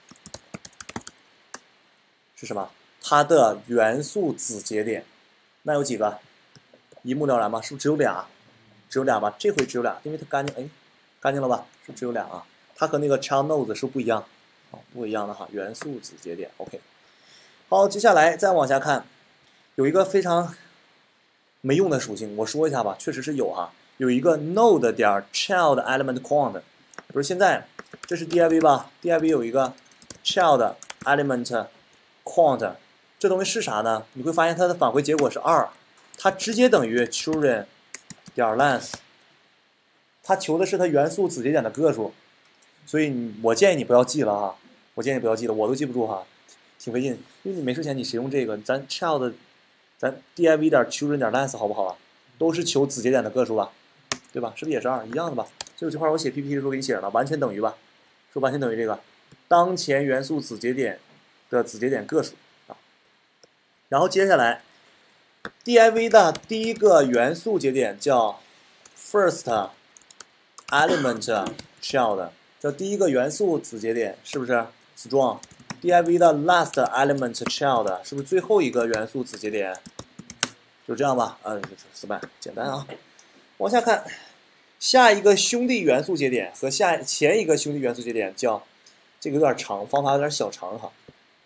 A: 是什么？它的元素子节点，那有几个？一目了然吧？是不是只有俩？只有俩吧？这回只有俩，因为它干净，哎，干净了吧？是不是只有俩啊？它和那个 child nodes 是不一样，啊，不一样的哈。元素子节点 ，OK。好，接下来再往下看，有一个非常没用的属性，我说一下吧，确实是有哈。有一个 node 点 child element quant， 比如现在这是 div 吧 ，div 有一个 child element quant， 这东西是啥呢？你会发现它的返回结果是二。它直接等于 children 点 length， 它求的是它元素子节点的个数，所以我建议你不要记了哈，我建议你不要记了，我都记不住哈，挺费劲，因为你没事前你使用这个，咱 child， 咱 div 点 children 点 length 好不好啊？都是求子节点的个数吧，对吧？是不是也是二一样的吧？就这块我写 P P T 的时候给你写了，完全等于吧，说完全等于这个当前元素子节点的子节点个数啊，然后接下来。div 的第一个元素节点叫 first element child， 叫第一个元素子节点，是不是 strong？div 的 last element child 是不是最后一个元素子节点？就这样吧，嗯，失败，简单啊。往下看，下一个兄弟元素节点和下前一个兄弟元素节点叫，这个有点长，方法有点小长哈。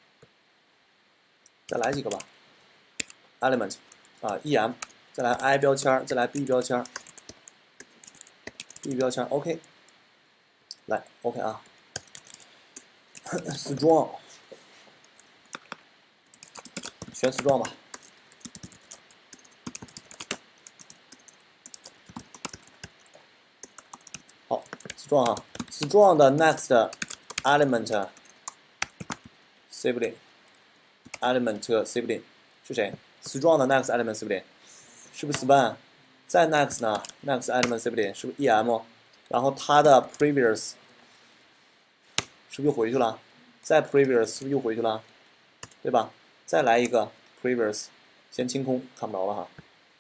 A: 再来几个吧 ，element。啊 ，em， 再来 i 标签，再来 b 标签 ，b 标签 ，OK， 来 OK 啊 ，strong， 选 strong 吧。好 ，strong 啊 ，strong 的 next element sibling element sibling 是谁？strong 的 next element sibling 是不是 span？ 再 next 呢 ？next element sibling 是不是 em？ 然后它的 previous 是不是又回去了？再 previous 是不是又回去了？对吧？再来一个 previous， 先清空，看不着了哈。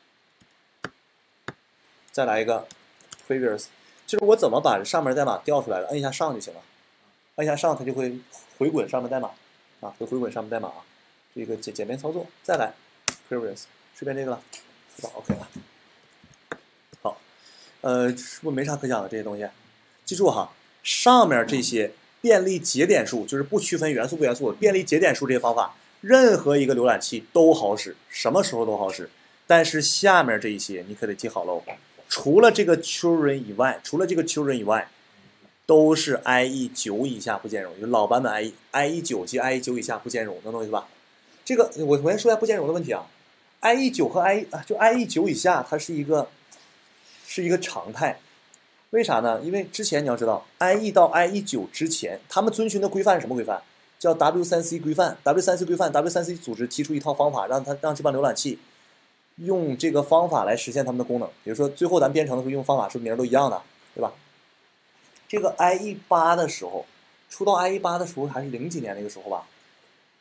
A: 再来一个 previous， 就是我怎么把上面代码调出来的？摁一下上就行了，摁一下上它就会回滚上面代码啊，会回滚上面代码啊，这个简简便操作。再来。previous 随便这个了，对吧 ？OK 了。好，呃，是不是没啥可讲的这些东西？记住哈，上面这些便利节点数就是不区分元素不元素，便利节点数这些方法，任何一个浏览器都好使，什么时候都好使。但是下面这一些你可得记好喽，除了这个 children 以外，除了这个 children 以外，都是 I E 九以下不兼容，就老版本 I E I E 九及 I E 九以下不兼容，能懂意思吧？这个我我先说一下不兼容的问题啊。I E 九和 I E 啊，就 I E 九以下，它是一个是一个常态。为啥呢？因为之前你要知道 ，I E 到 I E 九之前，他们遵循的规范是什么规范？叫 W 三 C 规范。W 三 C 规范 ，W 三 C 组织提出一套方法，让它让这帮浏览器用这个方法来实现他们的功能。比如说，最后咱编程的时候用方法是不是名都一样的，对吧？这个 I E 八的时候，出到 I E 八的时候还是零几年那个时候吧。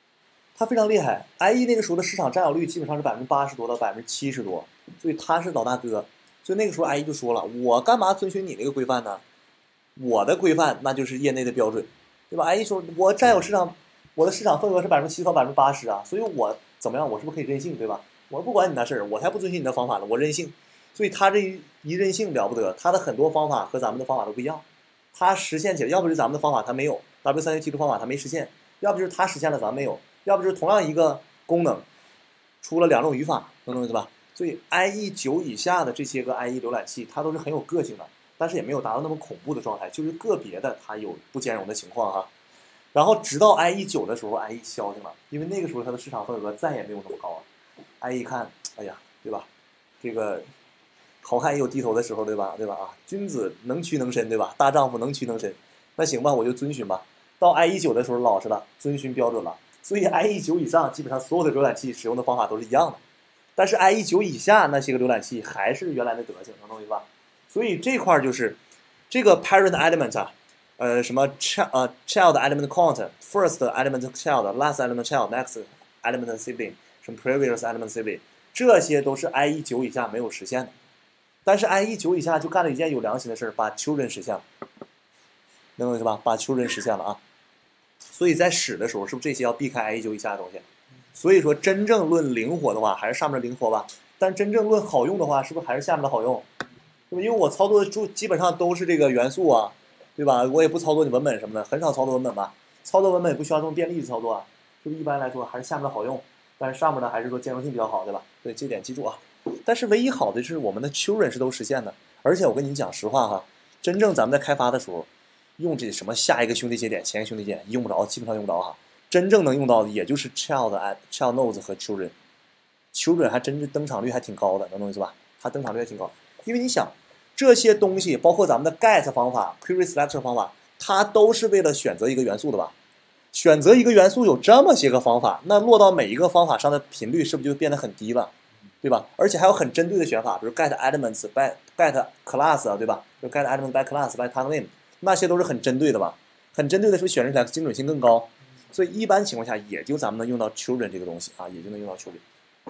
A: 它非常厉害 ，I E 那个时候的市场占有率基本上是百分之八十多到百分之七十多，所以它是老大哥。所以那个时候 I E 就说了，我干嘛遵循你那个规范呢？我的规范那就是业内的标准，对吧 ？I E 说，我占有市场，我的市场份额是百分之七到百分之八十啊，所以我怎么样？我是不是可以任性，对吧？我不管你那事儿，我才不遵循你的方法了，我任性。所以他这一一任性了不得，他的很多方法和咱们的方法都不一样，他实现起来，要不是咱们的方法他没有 ，W 三 七的方法他没实现，要不就是他实现了咱没有，要不就是同样一个功能，出了两种语法，能懂意思吧？所以 I E 九以下的这些个 I E 浏览器，它都是很有个性的，但是也没有达到那么恐怖的状态，就是个别的它有不兼容的情况哈。然后直到 I E 九的时候 ，I E 消停了，因为那个时候它的市场份额再也没有那么高了。I E 看，哎呀，对吧？这个好汉也有低头的时候，对吧？对吧？啊，君子能屈能伸，对吧？大丈夫能屈能伸。那行吧，我就遵循吧。到 I E 九的时候，老实了，遵循标准了。所以 I E 九以上，基本上所有的浏览器使用的方法都是一样的。但是 I E 九以下那些个浏览器还是原来的德行，能懂意思吧？所以这块就是这个 parent element 啊，呃，什么 child 呃 child element count，first element child，last element child，next element sibling，什么 previous element sibling，这些都是 I E 九以下没有实现的。但是 I E 九以下就干了一件有良心的事儿，把 children 实现了，能懂意思吧？把 children 实现了啊。所以在使的时候，是不是这些要避开 I E 九以下的东西？所以说，真正论灵活的话，还是上面的灵活吧。但真正论好用的话，是不是还是下面的好用？因为我操作的就基本上都是这个元素啊，对吧？我也不操作你文本什么的，很少操作文本吧。操作文本也不需要这么便利的操作啊，是不是一般来说还是下面的好用？但是上面的还是说兼容性比较好，对吧？所以这点记住啊。但是唯一好的就是我们的 children 是都实现的，而且我跟你讲实话哈，真正咱们在开发的时候，用这什么下一个兄弟节点、前一个兄弟节点用不着，基本上用不着哈。真正能用到的也就是 child child nodes 和 children，children 还真是登场率还挺高的，能懂意思吧？它登场率还挺高，因为你想这些东西，包括咱们的 get 方法、query selection 方法，它都是为了选择一个元素的吧？选择一个元素有这么些个方法，那落到每一个方法上的频率是不是就变得很低了，对吧？而且还有很针对的选法，比如 get elements by get class 啊，对吧？就 get elements by class by tag name， 那些都是很针对的吧？很针对的，是不是选出来精准性更高？所以一般情况下，也就咱们能用到 children 这个东西啊，也就能用到 children。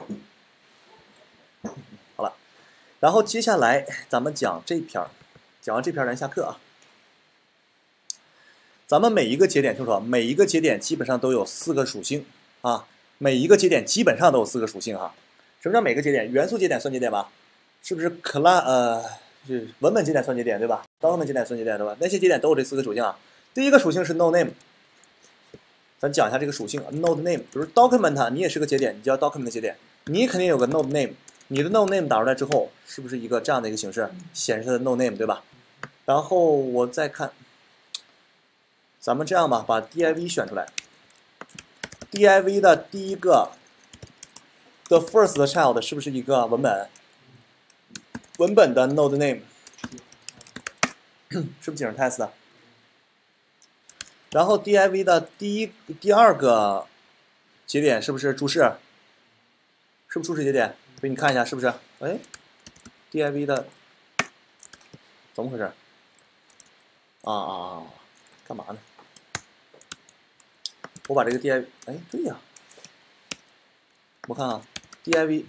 A: 好了，然后接下来咱们讲这篇儿，讲完这篇儿咱下课啊。咱们每一个节点，听说每一个节点基本上都有四个属性啊，每一个节点基本上都有四个属性哈。什么叫每个节点？元素节点算节点吧？是不是 class 呃，是文本节点算节点对吧 ？document 节点算节点对吧？那些节点都有这四个属性啊。第一个属性是 node name。咱讲一下这个属性 ，node name， 比如 document， 你也是个节点，你叫 document 节点，你肯定有个 node name， 你的 node name 打出来之后，是不是一个这样的一个形式，显示它的 node name， 对吧？然后我再看，咱们这样吧，把 div 选出来 ，div 的第一个 the first child 是不是一个文本？文本的 node name 是不是景式 test 的？然后 div 的第一、第二个节点是不是注释？是不是注释节点？给你看一下是不是？哎 ，div 的怎么回事？啊啊啊！干嘛呢？我把这个 div， 哎，对呀，我看啊 ，div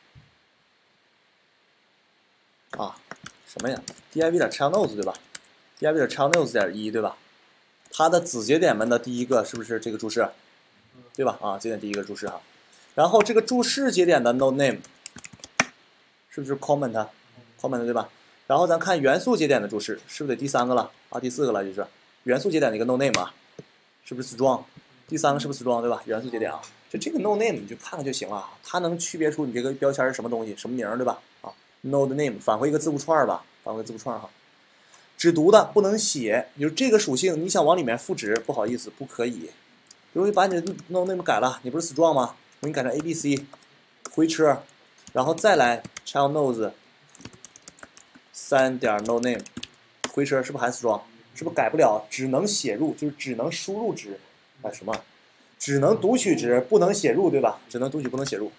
A: 啊，什么呀 ？div 点 child nodes 对吧 ？div 点 child nodes 点一对吧？它的子节点们的第一个是不是这个注释，对吧？啊，节点第一个注释哈。然后这个注释节点的 node name 是不是 comment comment 对吧？然后咱看元素节点的注释，是不是得第三个了啊？第四个了就是元素节点的一个 node name 啊，是不是 strong？ 第三个是不是 strong 对吧？元素节点啊，就这个 node name 你就看看就行了，它能区别出你这个标签是什么东西，什么名对吧？啊 ，node name 返回一个字符串吧，返回个字符串哈。只读的不能写，就是这个属性，你想往里面赋值，不好意思，不可以。比如你把你的 node name 改了，你不是 strong 吗？我给你改成 A B C， 回车，然后再来 child nodes 三点 node name， 回车是不是还 strong？ 是不是改不了？只能写入，就是只能输入值，啊什么？只能读取值，不能写入，对吧？只能读取，不能写入。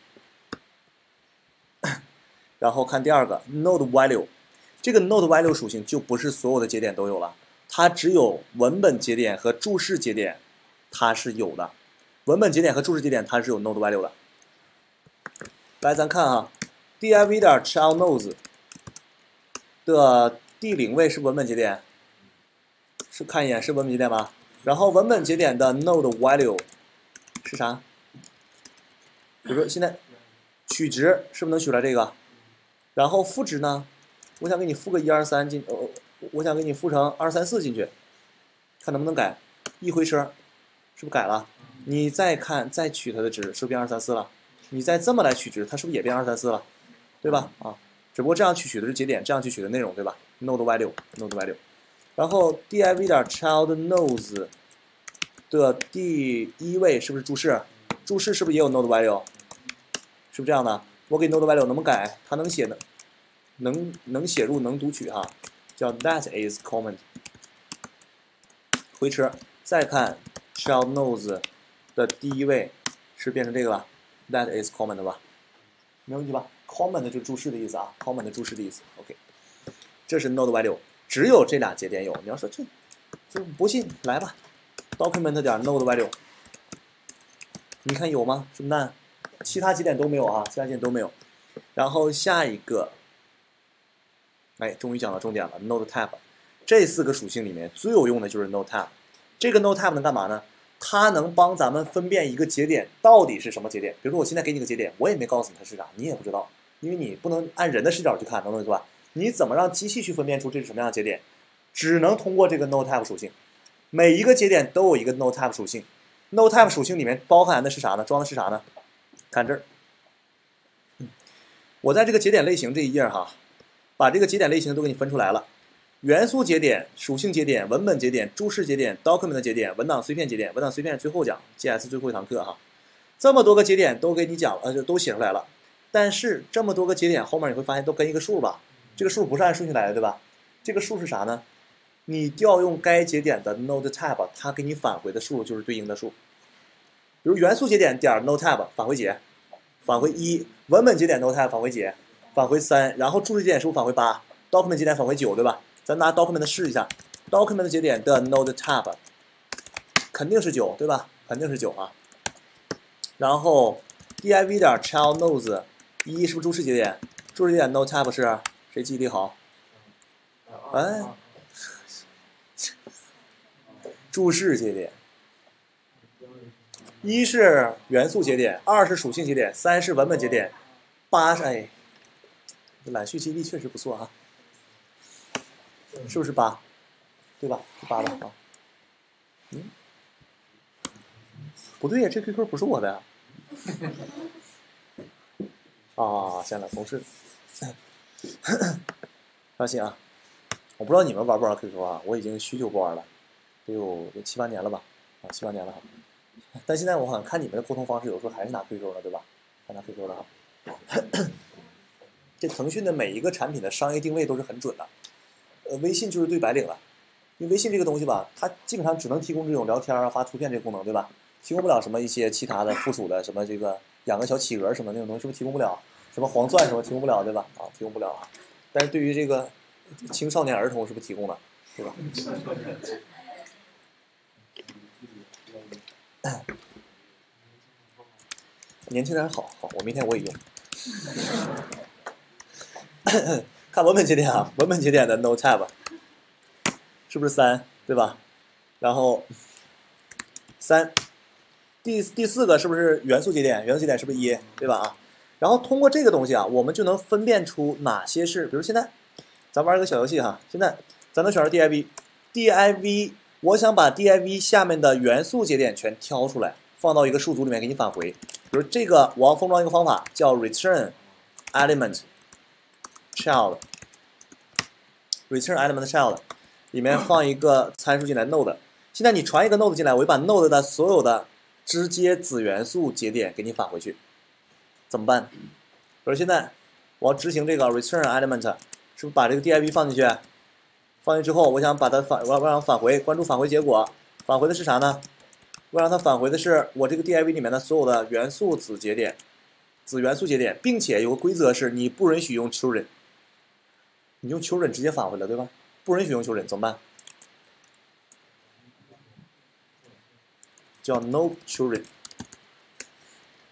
A: 然后看第二个 node value。这个 node value 属性就不是所有的节点都有了，它只有文本节点和注释节点它是有的。 文本节点和注释节点它是有 node value 的。来，咱看哈 ，div 点 child nodes 的第零位是文本节点，是看一眼是文本节点吧？然后文本节点的 node value 是啥？比如说现在取值是不是能取出来这个？然后赋值呢？我想给你赋个一二三进，呃，我想给你赋成二三四进去，看能不能改。一回车，是不是改了？你再看再取它的值，是不是变二三四了？你再这么来取值，它是不是也变二三四了？对吧？啊，只不过这样去取的是节点，这样去取的内容，对吧 ？node value node value。然后 div 点 child nodes 的第一位是不是注释？注释是不是也有 node value？ 是不是这样的？我给 node value 能不能改？它能写能能能写入能读取哈，叫 that is comment。回车，再看 child nodes 的第一位是变成这个了 ，that is comment 吧？没问题吧 ？comment 就是注释的意思啊 ，comment 注释的意思。OK， 这是 node value。只有这俩节点有，你要说这这不信来吧 ，document 点 node value， 你看有吗？是不是难？其他节点都没有啊，其他节点都没有。然后下一个，哎，终于讲到重点了 ，node type。这四个属性里面最有用的就是 node type。这个 node type 能干嘛呢？它能帮咱们分辨一个节点到底是什么节点。比如说我现在给你个节点，我也没告诉你它是啥，你也不知道，因为你不能按人的视角去看，能懂对吧？你怎么让机器去分辨出这是什么样的节点？只能通过这个 node type 属性。每一个节点都有一个 node type 属性 ，node type 属性里面包含的是啥呢？装的是啥呢？看这儿，嗯，我在这个节点类型这一页哈，把这个节点类型都给你分出来了。元素节点、属性节点、文本节点、注释节点、document 节点、文档碎片节点。文档碎片最后讲 ，G S 最后一堂课哈，这么多个节点都给你讲，呃，都写出来了。但是这么多个节点后面你会发现都跟一个数吧？这个数不是按顺序来的，对吧？这个数是啥呢？你调用该节点的 node type， 它给你返回的数就是对应的数。比如元素节点点 node type 返回几？返回一。文本节点 node type 返回几？返回三。然后注释节点是不是返回八 ？document 节点返回九，对吧？咱拿 document 试一下 ，document 节点的 node type 肯定是九，对吧？肯定是九啊。然后 div 点 child nodes 一是不是注释节点？注释节点 node type 是谁记忆力好？哎，注释节点。一是元素节点，二是属性节点，三是文本节点，八是哎，揽蓄记忆力确实不错啊。是不是八？对吧？是八吧？啊，嗯，不对呀，这 Q Q 不是我的呀。啊，行了，同事。放心啊，我不知道你们玩不玩 Q Q 啊，我已经许久不玩了，得有有七八年了吧？啊，七八年了哈。但现在我好像看你们的沟通方式，有时候还是拿 Q Q 的，对吧？还拿 Q Q 的哈。这腾讯的每一个产品的商业定位都是很准的。呃，微信就是对白领了，因为微信这个东西吧，它基本上只能提供这种聊天啊、发图片这个功能，对吧？提供不了什么一些其他的附属的什么这个养个小企鹅什么那种东西，是不是提供不了？什么黄钻什么提供不了，对吧？啊，提供不了啊。但是对于这个青少年儿童是不是提供了，对吧？年轻人好好，我明天我也用。看文本节点啊，文本节点的 node type 是不是三，对吧？然后三，第第四个是不是元素节点？元素节点是不是一，对吧？啊，然后通过这个东西啊，我们就能分辨出哪些是，比如现在咱玩一个小游戏哈，现在咱能选择 div，div 我想把 div 下面的元素节点全挑出来，放到一个数组里面给你返回。比如这个我要封装一个方法叫 return element child return element child 里面放一个参数进来 node。现在你传一个 node 进来，我就把 node 的所有的直接子元素节点给你返回去，怎么办？比如现在我要执行这个 return element， 是不是把这个 div 放进去？放进去之后，我想把它返，我要让它返回，关注返回结果，返回的是啥呢？我让它返回的是我这个 div 里面的所有的元素子节点，子元素节点，并且有个规则是你不允许用 children， 你用 children 直接返回了，对吧？不允许用 children 怎么办？叫 no children，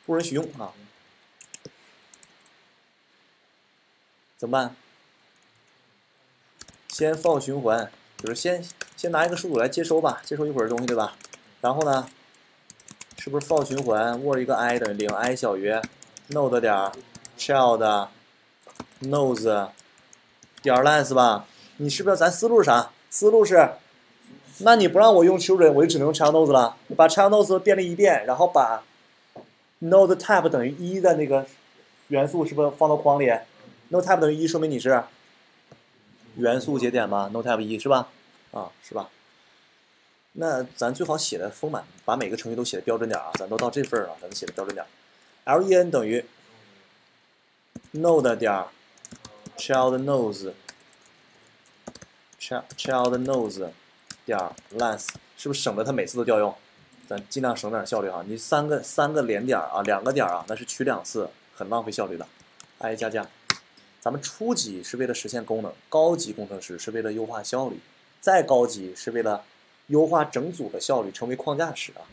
A: 不允许用啊。怎么办？先 for 循环，就是先先拿一个数组来接收吧，接收一会儿东西，对吧？然后呢，是不是 for 循环 word 一个 i 等于零 i 小于 node 点 child nose 点 length 吧？你是不是咱思路是啥？思路是，那你不让我用 children， 我就只能用 child nose 了。你把 child nose 变了一遍，然后把 node type 等于一的那个元素是不是放到框里 ？node type 等于一，说明你是元素节点嘛 ？node type 一是吧？啊，是吧？那咱最好写的丰满，把每个程序都写的标准点啊。咱都到这份儿了，咱写的标准点。len 等于 node 点 child nose child child nose 点 length， 是不是省得它每次都调用？咱尽量省点效率哈。你三个三个连点啊，两个点啊，那是取两次，很浪费效率的。i 加加，咱们初级是为了实现功能，高级工程师是为了优化效率，再高级是为了优化整组的效率，成为框架师啊。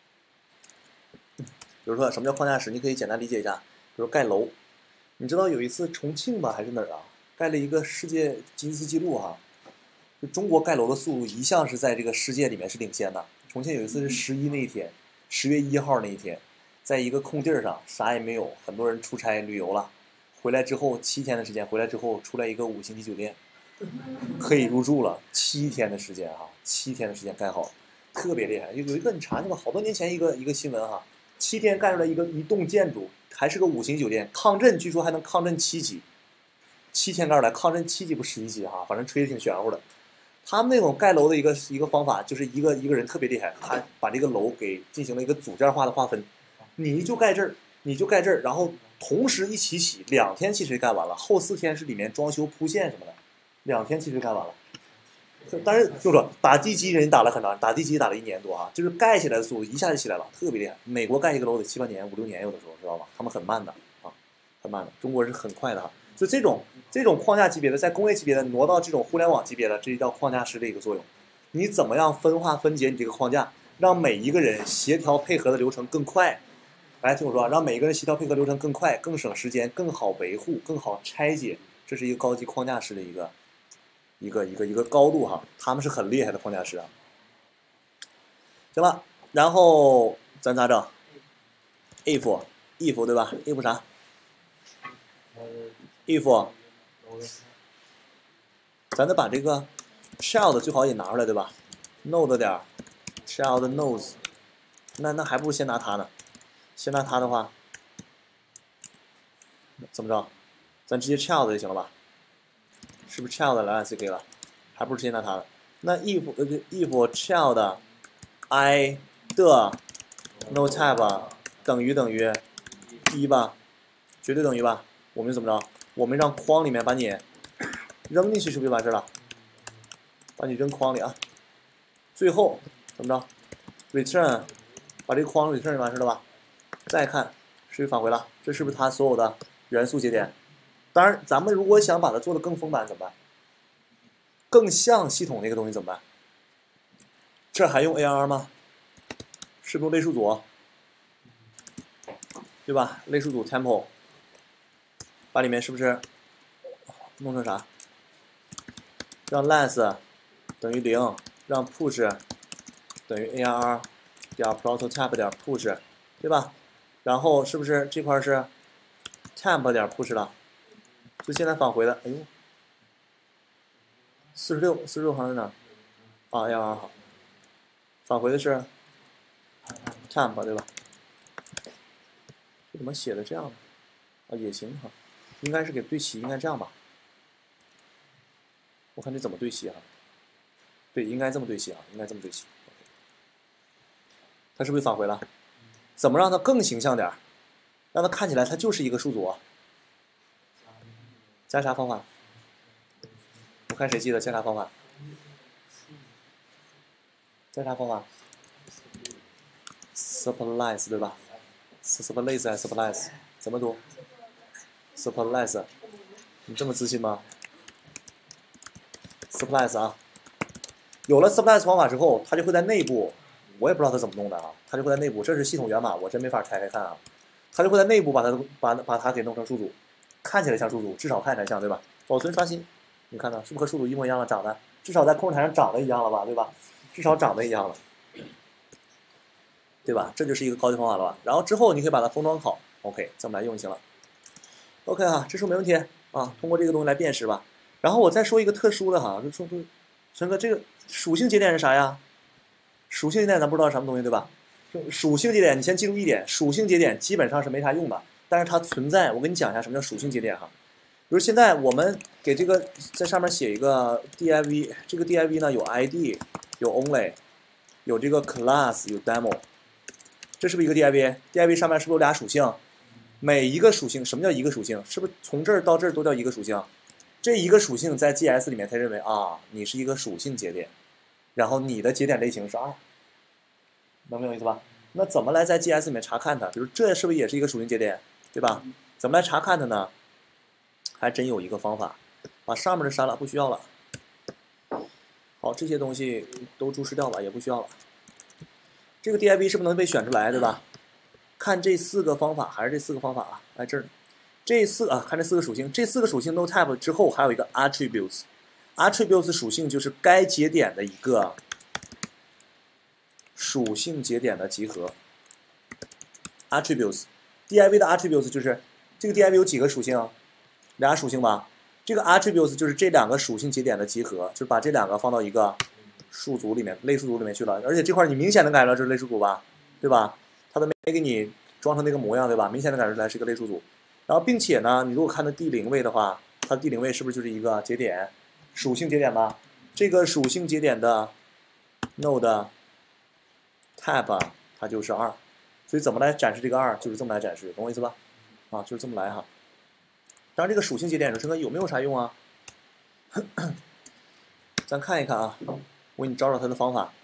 A: 比如说什么叫框架师？你可以简单理解一下，比如盖楼，你知道有一次重庆吧还是哪儿啊，盖了一个世界吉尼斯纪录哈、啊，就中国盖楼的速度一向是在这个世界里面是领先的。重庆有一次是十一那一天，十月一号那一天，在一个空地儿上，啥也没有，很多人出差旅游了，回来之后七天的时间，回来之后出来一个五星级酒店，可以入住了，七天的时间哈、啊，七天的时间盖好，特别厉害。有有一个你查去吧，好多年前一个一个新闻哈、啊，七天盖出来一个一栋建筑，还是个五星酒店，抗震据说还能抗震七级，七天盖出来抗震七级不十一级哈、啊，反正吹的挺玄乎的。他们那种盖楼的一个一个方法，就是一个一个人特别厉害，他把这个楼给进行了一个组件化的划分，你就盖这儿，你就盖这儿，然后同时一起起，两天其实盖完了，后四天是里面装修铺线什么的，两天其实盖完了。但是就是说打地基人打了很长，打地基打了一年多啊，就是盖起来的速度一下就起来了，特别厉害。美国盖一个楼得七八年、五六年，有的时候知道吧？他们很慢的啊，很慢的。中国人是很快的哈。就这种这种框架级别的，在工业级别的挪到这种互联网级别的，这就叫框架师的一个作用。你怎么样分化分解你这个框架，让每一个人协调配合的流程更快？来听我说，让每一个人协调配合流程更快、更省时间、更好维护、更好拆解，这是一个高级框架师的一个一个一个一个高度哈。他们是很厉害的框架师啊。行了，然后咱咋整 ？if if 对吧 ？if 啥 ？if 咱得把这个 child 最好也拿出来，对吧 ？node 点 child nose， 那那还不如先拿它呢。先拿它的话，怎么着？咱直接 child 就行了吧？是不是 child 来 C K 了？还不如直接拿它的。那 if 呃 if child i 的 node type 等于等于一吧，绝对等于吧？我们怎么着？我们让框里面把你扔进去，是不是就完事了？把你扔框里啊。最后怎么着 ？return 把这个框 return 就完事了吧？再看是不是返回了？这是不是它所有的元素节点？当然，咱们如果想把它做得更丰满怎么办？更像系统那个东西怎么办？这还用 A R 吗？是不是类数组？对吧？类数组 temple， 把里面是不是弄成啥？让 length 等于零，让 push 等于 A R 点 prototype 点 push， 对吧？然后是不是这块是 temp 点 push 了？就现在返回的，哎呦，四十六，四十六行在哪？啊 ，A R 好，返回的是 temp 对吧？这怎么写的这样呢？啊，也行哈，应该是给对齐，应该这样吧？我看这怎么对齐哈？对，应该这么对齐啊，应该这么对齐。它是不是返回了？怎么让它更形象点儿？让它看起来它就是一个数组啊。加啥方法？我看谁记得加啥方法？加啥方法 ？Splice 对吧 ？Splice 还是 Splice？ 怎么读 ？Splice， 你这么自信吗 ？Splice 啊，有了 Splice 方法之后，它就会在内部，我也不知道它怎么弄的啊，它就会在内部，这是系统源码，我真没法拆开看啊。 它就会在内部把它把把它给弄成数组，看起来像数组，至少看起来像，对吧？保存刷新，你看到是不是和数组一模一样了？长得至少在控制台上长得一样了吧，对吧？至少长得一样了，对吧？这就是一个高级方法了吧？然后之后你可以把它封装好 ，OK， 这么来用就行了。OK 啊，这时候没问题啊，通过这个东西来辨识吧。然后我再说一个特殊的哈，就说陈哥，这个属性节点是啥呀？属性节点咱不知道是什么东西，对吧？属性节点你先记住一点，属性节点基本上是没啥用的，但是它存在。我跟你讲一下什么叫属性节点哈。比如现在我们给这个在上面写一个 div， 这个 div 呢有 id， 有 only， 有这个 class， 有 demo， 这是不是一个 div？div 上面是不是有俩属性？每一个属性，什么叫一个属性？是不是从这儿到这儿都叫一个属性？这一个属性在 G S 里面，它认为啊，你是一个属性节点，然后你的节点类型是二，能明白意思吧？那怎么来在 G S 里面查看它？比如这是不是也是一个属性节点，对吧？怎么来查看它呢？还真有一个方法，把上面的删了，不需要了。好，这些东西都注释掉吧，也不需要了。这个 div 是不是能被选出来，对吧？看这四个方法，还是这四个方法啊？来这儿，这四啊，看这四个属性，这四个属性 no type 之后还有一个 attributes，attributes 属性就是该节点的一个属性节点的集合。attributes，div 的 attributes 就是这个 div 有几个属性？俩属性吧。这个 attributes 就是这两个属性节点的集合，就是把这两个放到一个数组里面，类数组里面去了。而且这块你明显能感觉到这是类数组吧，对吧？它都没给你装成那个模样，对吧？明显的感觉出来是一个类数组。然后并且呢，你如果看到第零位的话，它的第零位是不是就是一个节点，属性节点吧？这个属性节点的 node type 它就是二，所以怎么来展示这个二？就是这么来展示，懂我意思吧？啊，就是这么来哈。当然，这个属性节点，这个有没有啥用啊？咱看一看啊，我给你找找它的方法。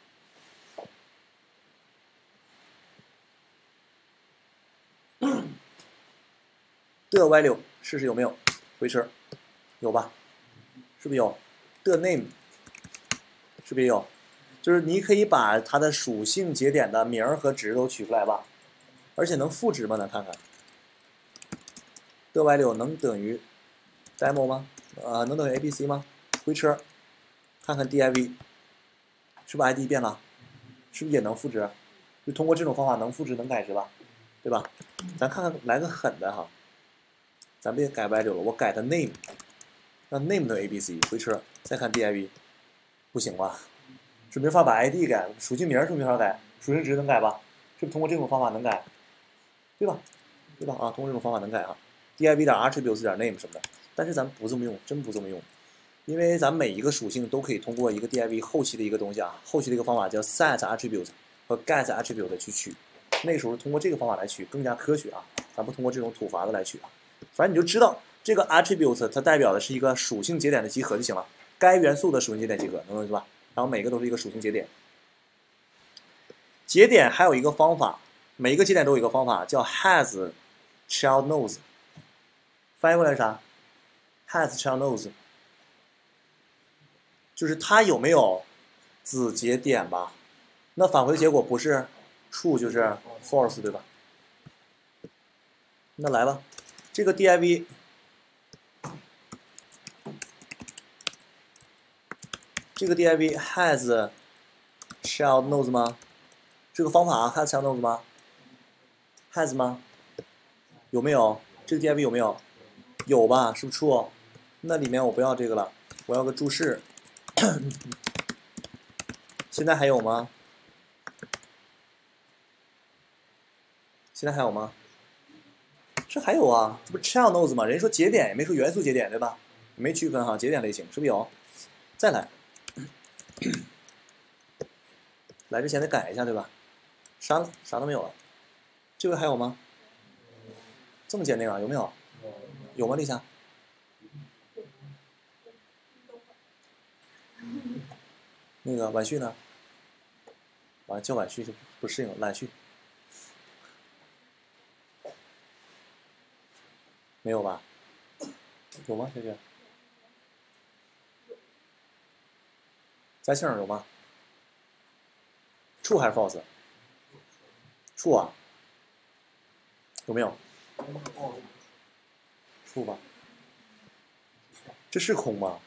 A: 的 value 试试有没有回车，有吧？是不是有？的 name 是不是也有？就是你可以把它的属性节点的名和值都取出来吧，而且能赋值吗？咱看看。的 value 能等于 demo 吗？呃，能等于 abc 吗？回车，看看 div 是不是 id 变了？是不是也能赋值？就通过这种方法能赋值能改值吧，对吧？咱看看来个狠的哈。咱别改 value 了，我改的 name， 那 name 等于 abc， 回车，再看 div， 不行吧？是没法把 id 改，属性名是没法改，属性值能改吧？是不是通过这种方法能改？对吧？对吧？啊，通过这种方法能改啊 ，div 点 attributes 点 name 什么的，但是咱不这么用，真不这么用，因为咱每一个属性都可以通过一个 div 后期的一个东西啊，后期的一个方法叫 set attribute 和 get attribute 去取，那个时候通过这个方法来取更加科学啊，咱不通过这种土法子来取啊。反正你就知道这个 attribute 它代表的是一个属性节点的集合就行了，该元素的属性节点集合，能懂意思吧？然后每个都是一个属性节点。节点还有一个方法，每一个节点都有一个方法叫 has child nodes， 翻译过来是啥 ？has child nodes， 就是它有没有子节点吧？那返回的结果不是 true 就是 false， 对吧？那来吧。这个 div 这个 div has child nodes 吗？这个方法啊 has child nodes 吗 ？has 吗？有没有？这个 div 有没有？有吧？是不是 true？ 那里面我不要这个了，我要个注释。现在还有吗？现在还有吗？这还有啊，这不是 child nodes 吗？人家说节点，也没说元素节点，对吧？没区分哈，节点类型是不是有？再来，来之前得改一下，对吧？删了，啥都没有了。这回还有吗？这么坚定啊？有没有？有吗，丽霞？那个婉旭呢？完叫婉旭就不适应了，懒旭。没有吧？有吗？这个在线上有吗 ？True 还是 false？True 啊。 有没有？负吧？这是空吗？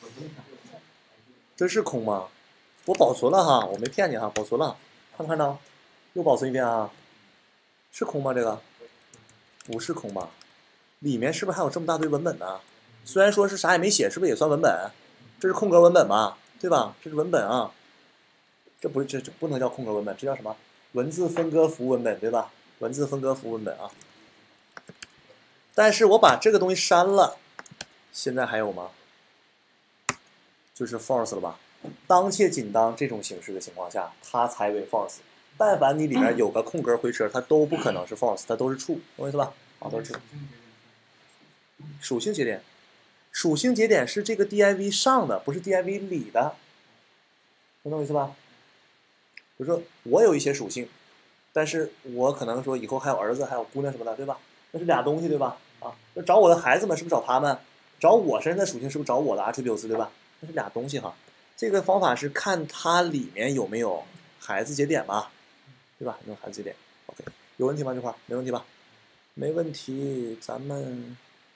A: 这是空吗？我保存了哈，我没骗你哈，保存了，看没看到？又保存一遍啊？是空吗？这个不是空吧？里面是不是还有这么大堆文本呢？虽然说是啥也没写，是不是也算文本？这是空格文本吧？对吧？这是文本啊，这不是这这不能叫空格文本，这叫什么？文字分割符文本，对吧？文字分割符文本啊。但是我把这个东西删了，现在还有吗？就是 false 了吧？当且仅当这种形式的情况下，它才为 false。但凡你里面有个空格回车，它都不可能是 false， 它都是 true， 懂我意思吧？啊，都是 true。属性节点，属性节点是这个 div 上的，不是 div 里的，懂我意思吧？比如说我有一些属性，但是我可能说以后还有儿子，还有姑娘什么的，对吧？那是俩东西，对吧？啊，那找我的孩子们是不是找他们？找我身上的属性是不是找我的 attributes， 对吧？那是俩东西哈。这个方法是看它里面有没有孩子节点嘛，对吧？有没有孩子节点 ？OK， 有问题吗？这块没问题吧？没问题，咱们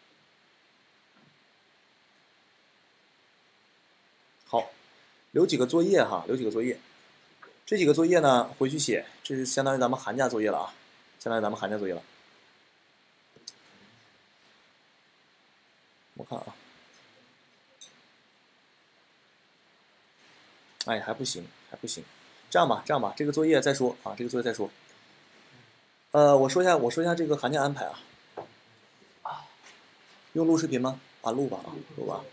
A: 好留几个作业哈，留几个作业。这几个作业呢，回去写，这是相当于咱们寒假作业了啊，相当于咱们寒假作业了。我看啊，哎，还不行，还不行。这样吧，这样吧，这个作业再说啊，这个作业再说。呃，我说一下，我说一下这个寒假安排啊。用录视频吗？啊，录吧啊，录吧。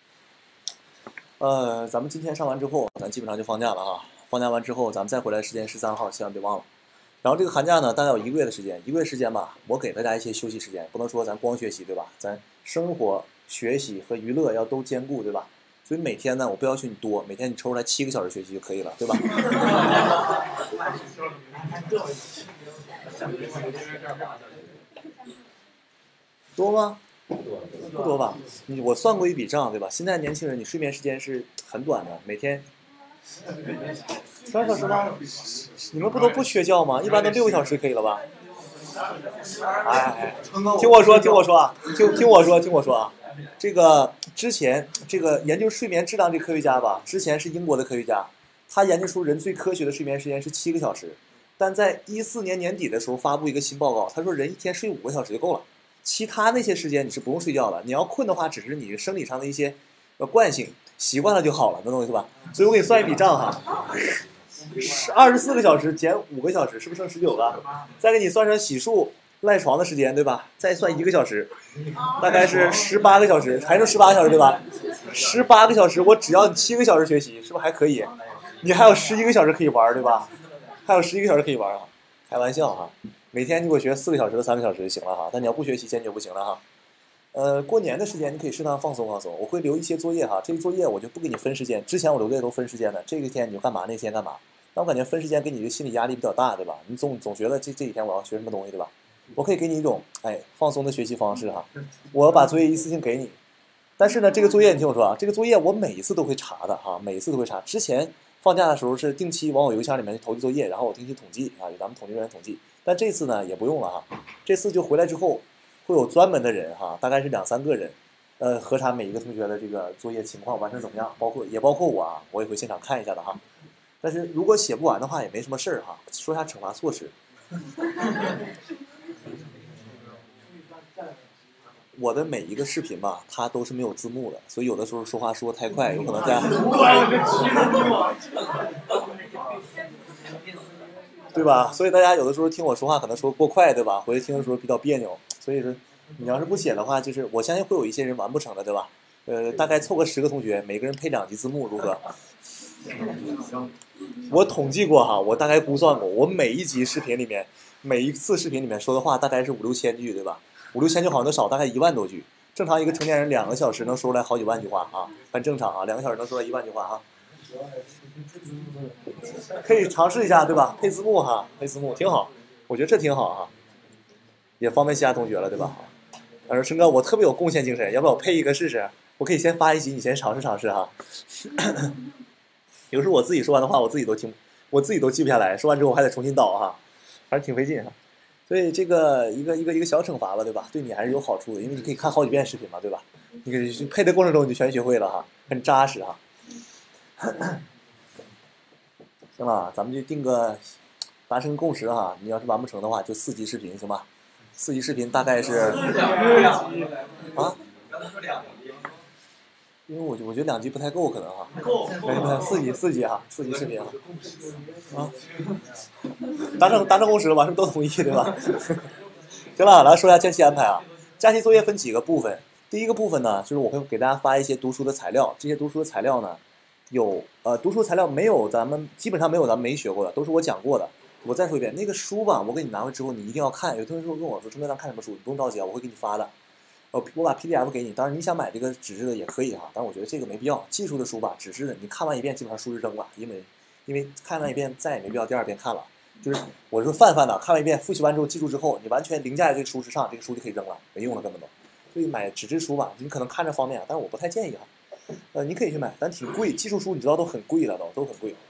A: 呃，咱们今天上完之后，咱基本上就放假了啊。放假完之后，咱们再回来的时间十三号，千万别忘了。然后这个寒假呢，大概有一个月的时间，一个月时间吧，我给大家一些休息时间，不能说咱光学习，对吧？咱生活、学习和娱乐要都兼顾，对吧？所以每天呢，我不要求你多，每天你抽出来七个小时学习就可以了，对吧？多吗？不多吧？你我算过一笔账，对吧？现在年轻人，你睡眠时间是很短的，每天十二小时吗？你们不都不缺觉吗？一般都六个小时可以了吧？哎，听我说，听我说啊，听听我说，听我说啊。这个之前这个研究睡眠质量这科学家吧，之前是英国的科学家，他研究出人最科学的睡眠时间是七个小时，但在一四年年底的时候发布一个新报告，他说人一天睡五个小时就够了。其他那些时间你是不用睡觉的，你要困的话，只是你生理上的一些呃惯性，习惯了就好了，能懂我意思吧？所以我给你算一笔账哈，二十四个小时减五个小时，是不是剩十九个？再给你算上洗漱、赖床的时间，对吧？再算一个小时，大概是十八个小时，还剩十八个小时，对吧？十八个小时，我只要你七个小时学习，是不是还可以？你还有十一个小时可以玩，对吧？还有十一个小时可以玩啊！开玩笑哈。每天你给我学四个小时到三个小时就行了哈，但你要不学习坚决不行了哈。呃，过年的时间你可以适当放松放松，我会留一些作业哈，这个作业我就不给你分时间，之前我留的都分时间的，这个天你就干嘛，那天干嘛。但我感觉分时间给你的心理压力比较大，对吧？你总总觉得这这几天我要学什么东西，对吧？我可以给你一种哎放松的学习方式哈，我把作业一次性给你，但是呢，这个作业你听我说啊，这个作业我每一次都会查的哈，每一次都会查。之前放假的时候是定期往我邮箱里面投递作业，然后我定期统计啊，有咱们统计人员统计。但这次呢也不用了哈，这次就回来之后，会有专门的人哈，大概是两三个人，呃，核查每一个同学的这个作业情况完成怎么样，包括也包括我啊，我也会现场看一下的哈。但是如果写不完的话也没什么事儿哈，说一下惩罚措施。我的每一个视频吧，它都是没有字幕的，所以有的时候说话说太快，有可能大家，对吧？所以大家有的时候听我说话可能说过快，对吧？回去听的时候比较别扭，所以说你要是不写的话，就是我相信会有一些人完不成的，对吧？呃，大概凑个十个同学，每个人配两集字幕，如何？我统计过哈，我大概估算过，我每一集视频里面，每一次视频里面说的话大概是五六千句，对吧？五六千句好像都少，大概一万多句。正常一个成年人两个小时能说出来好几万句话啊，很正常啊，两个小时能说出来一万句话啊。可以尝试一下，对吧？配字幕哈，配字幕挺好，我觉得这挺好啊，也方便其他同学了，对吧？他说：“申哥，我特别有贡献精神，要不要我配一个试试？我可以先发一集，你先尝试尝试哈。”有时候我自己说完的话，我自己都听，我自己都记不下来，说完之后我还得重新导哈，反正挺费劲哈。 所以这个一个一个一个小惩罚吧，对吧？对你还是有好处的，因为你可以看好几遍视频嘛，对吧？你可以配的过程中你就全学会了哈，很扎实哈。行了，咱们就定个达成共识哈。你要是完不成的话，就四级视频行吧？四级视频大概是啊，因为我我觉得两集不太够，可能哈。够，四级四级哈，四级视频哈。啊，达成达成共识了吧？是不是都同意对吧？行了，来说一下假期安排啊。假期作业分几个部分。第一个部分呢，就是我会给大家发一些读书的材料。这些读书的材料呢，有呃读书材料没有咱们基本上没有咱们没学过的，都是我讲过的。我再说一遍，那个书吧，我给你拿回之后，你一定要看。有同学说跟我说，春哥咱看什么书？你不用着急啊，我会给你发的。呃，我把 P D F 给你，当然你想买这个纸质的也可以哈，但是我觉得这个没必要。技术的书吧，纸质的，你看完一遍基本上书就扔了，因为因为看完一遍再也没必要第二遍看了。就是我是泛泛的看完一遍，复习完之后记住之后，你完全凌驾在这个书之上，这个书就可以扔了，没用了根本都。所以买纸质书吧，你可能看着方便，但是我不太建议哈。呃，你可以去买，但挺贵，技术书你知道都很贵了，都都很贵。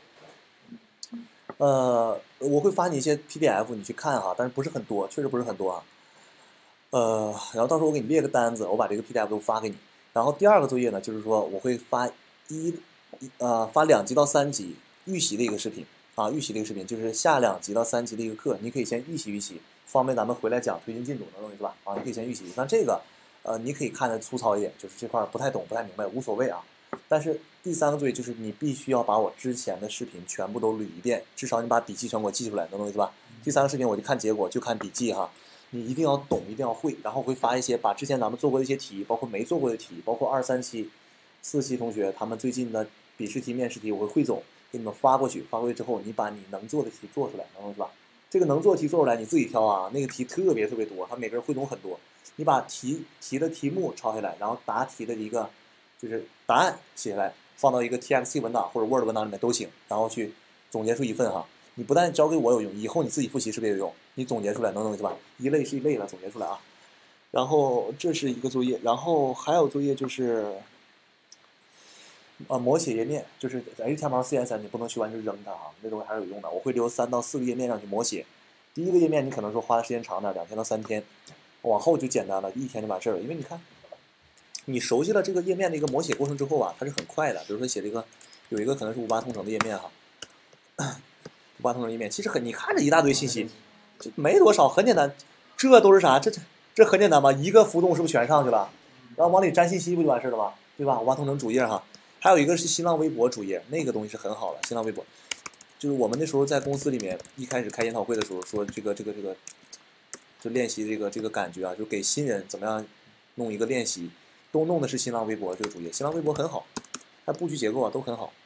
A: 呃，我会发你一些 P D F， 你去看哈，但是不是很多，确实不是很多啊。呃，然后到时候我给你列个单子，我把这个 P D F 都发给你。然后第二个作业呢，就是说我会发一呃发两级到三级预习的一个视频啊，预习的一个视频就是下两级到三级的一个课，你可以先预习预习，方便咱们回来讲推进进度的东西是吧？啊，你可以先预习。那这个呃你可以看得粗糙一点，就是这块不太懂不太明白无所谓啊。但是第三个作业就是你必须要把我之前的视频全部都捋一遍，至少你把笔记全给我记出来，能懂意思吧？第三个视频我就看结果，就看笔记哈。你一定要懂，一定要会，然后会发一些把之前咱们做过的一些题，包括没做过的题，包括二三期、四期同学他们最近的笔试题、面试题，我会汇总给你们发过去。发过去之后，你把你能做的题做出来，能懂是吧？这个能做题做出来你自己挑啊，那个题特别特别多，他每个人汇总很多。你把题题的题目抄下来，然后答题的一个就是答案写下来，放到一个 T X T 文档或者 Word 文档里面都行，然后去总结出一份哈。你不但交给我有用，以后你自己复习是不是也有用？你总结出来能懂意思吧？一类是一类了，总结出来啊。然后这是一个作业，然后还有作业就是，呃，摹写页面，就是 H T M L C S S 你不能去完就扔它啊，那东西还是有用的。我会留三到四个页面让你摹写。第一个页面你可能说花的时间长点，两天到三天，往后就简单了，一天就完事儿了。因为你看，你熟悉了这个页面的一个摹写过程之后啊，它是很快的。比如说写这个，有一个可能是五八同城的页面哈。五八同城页面其实很，你看着一大堆信息，这没多少，很简单。这都是啥？这这这很简单吧？一个浮动是不是全上去了？然后往里粘信息不就完事了吗？对吧？五八同城主页哈，还有一个是新浪微博主页，那个东西是很好的。新浪微博，就是我们那时候在公司里面一开始开研讨会的时候说这个这个这个，就练习这个这个感觉啊，就给新人怎么样弄一个练习，都弄的是新浪微博这个主页。新浪微博很好，它布局结构啊都很好。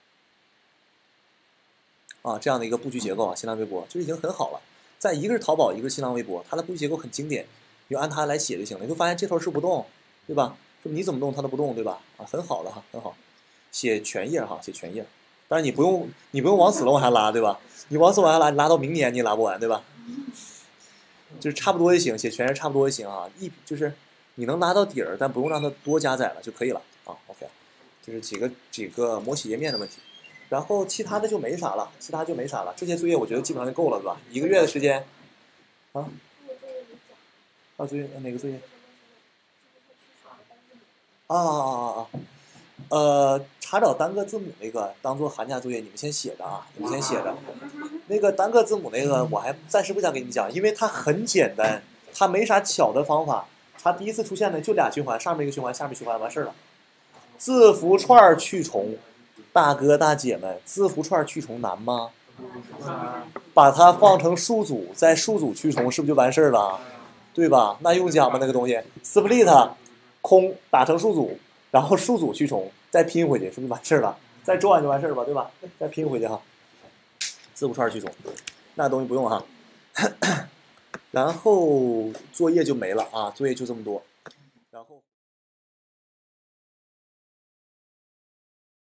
A: 啊，这样的一个布局结构啊，新浪微博就已经很好了。再一个是淘宝，一个是新浪微博，它的布局结构很经典，你就按它来写就行了。你会发现这头是不动，对吧？是你怎么动它都不动，对吧？啊，很好的哈，很好。写全页哈，写全页。当然你不用，你不用往死了往下拉，对吧？你往死往下拉，你拉到明年你也拉不完，对吧？就是差不多就行，写全页差不多就行啊。一就是你能拉到底儿，但不用让它多加载了就可以了啊。OK， 就是几个几个模写页面的问题。然后其他的就没啥了，其他就没啥了。这些作业我觉得基本上就够了，是吧？一个月的时间，啊？啊，作业哪个作业？啊啊啊啊！呃，查找单个字母那个当做寒假作业，你们先写的啊，你们先写的。那个单个字母那个我还暂时不想给你讲，因为它很简单，它没啥巧的方法。它第一次出现的就俩循环，上面一个循环，下面循环完事儿了。字符串去重。大哥大姐们，字符串去重难吗？把它放成数组，在数组去重，是不是就完事儿了？对吧？那用讲吗？那个东西 ，split 空打成数组，然后数组去重，再拼回去，是不是完事儿了？再做完就完事儿了吧，对吧？再拼回去哈，字符串去重，那东西不用哈。然后作业就没了啊，作业就这么多，然后。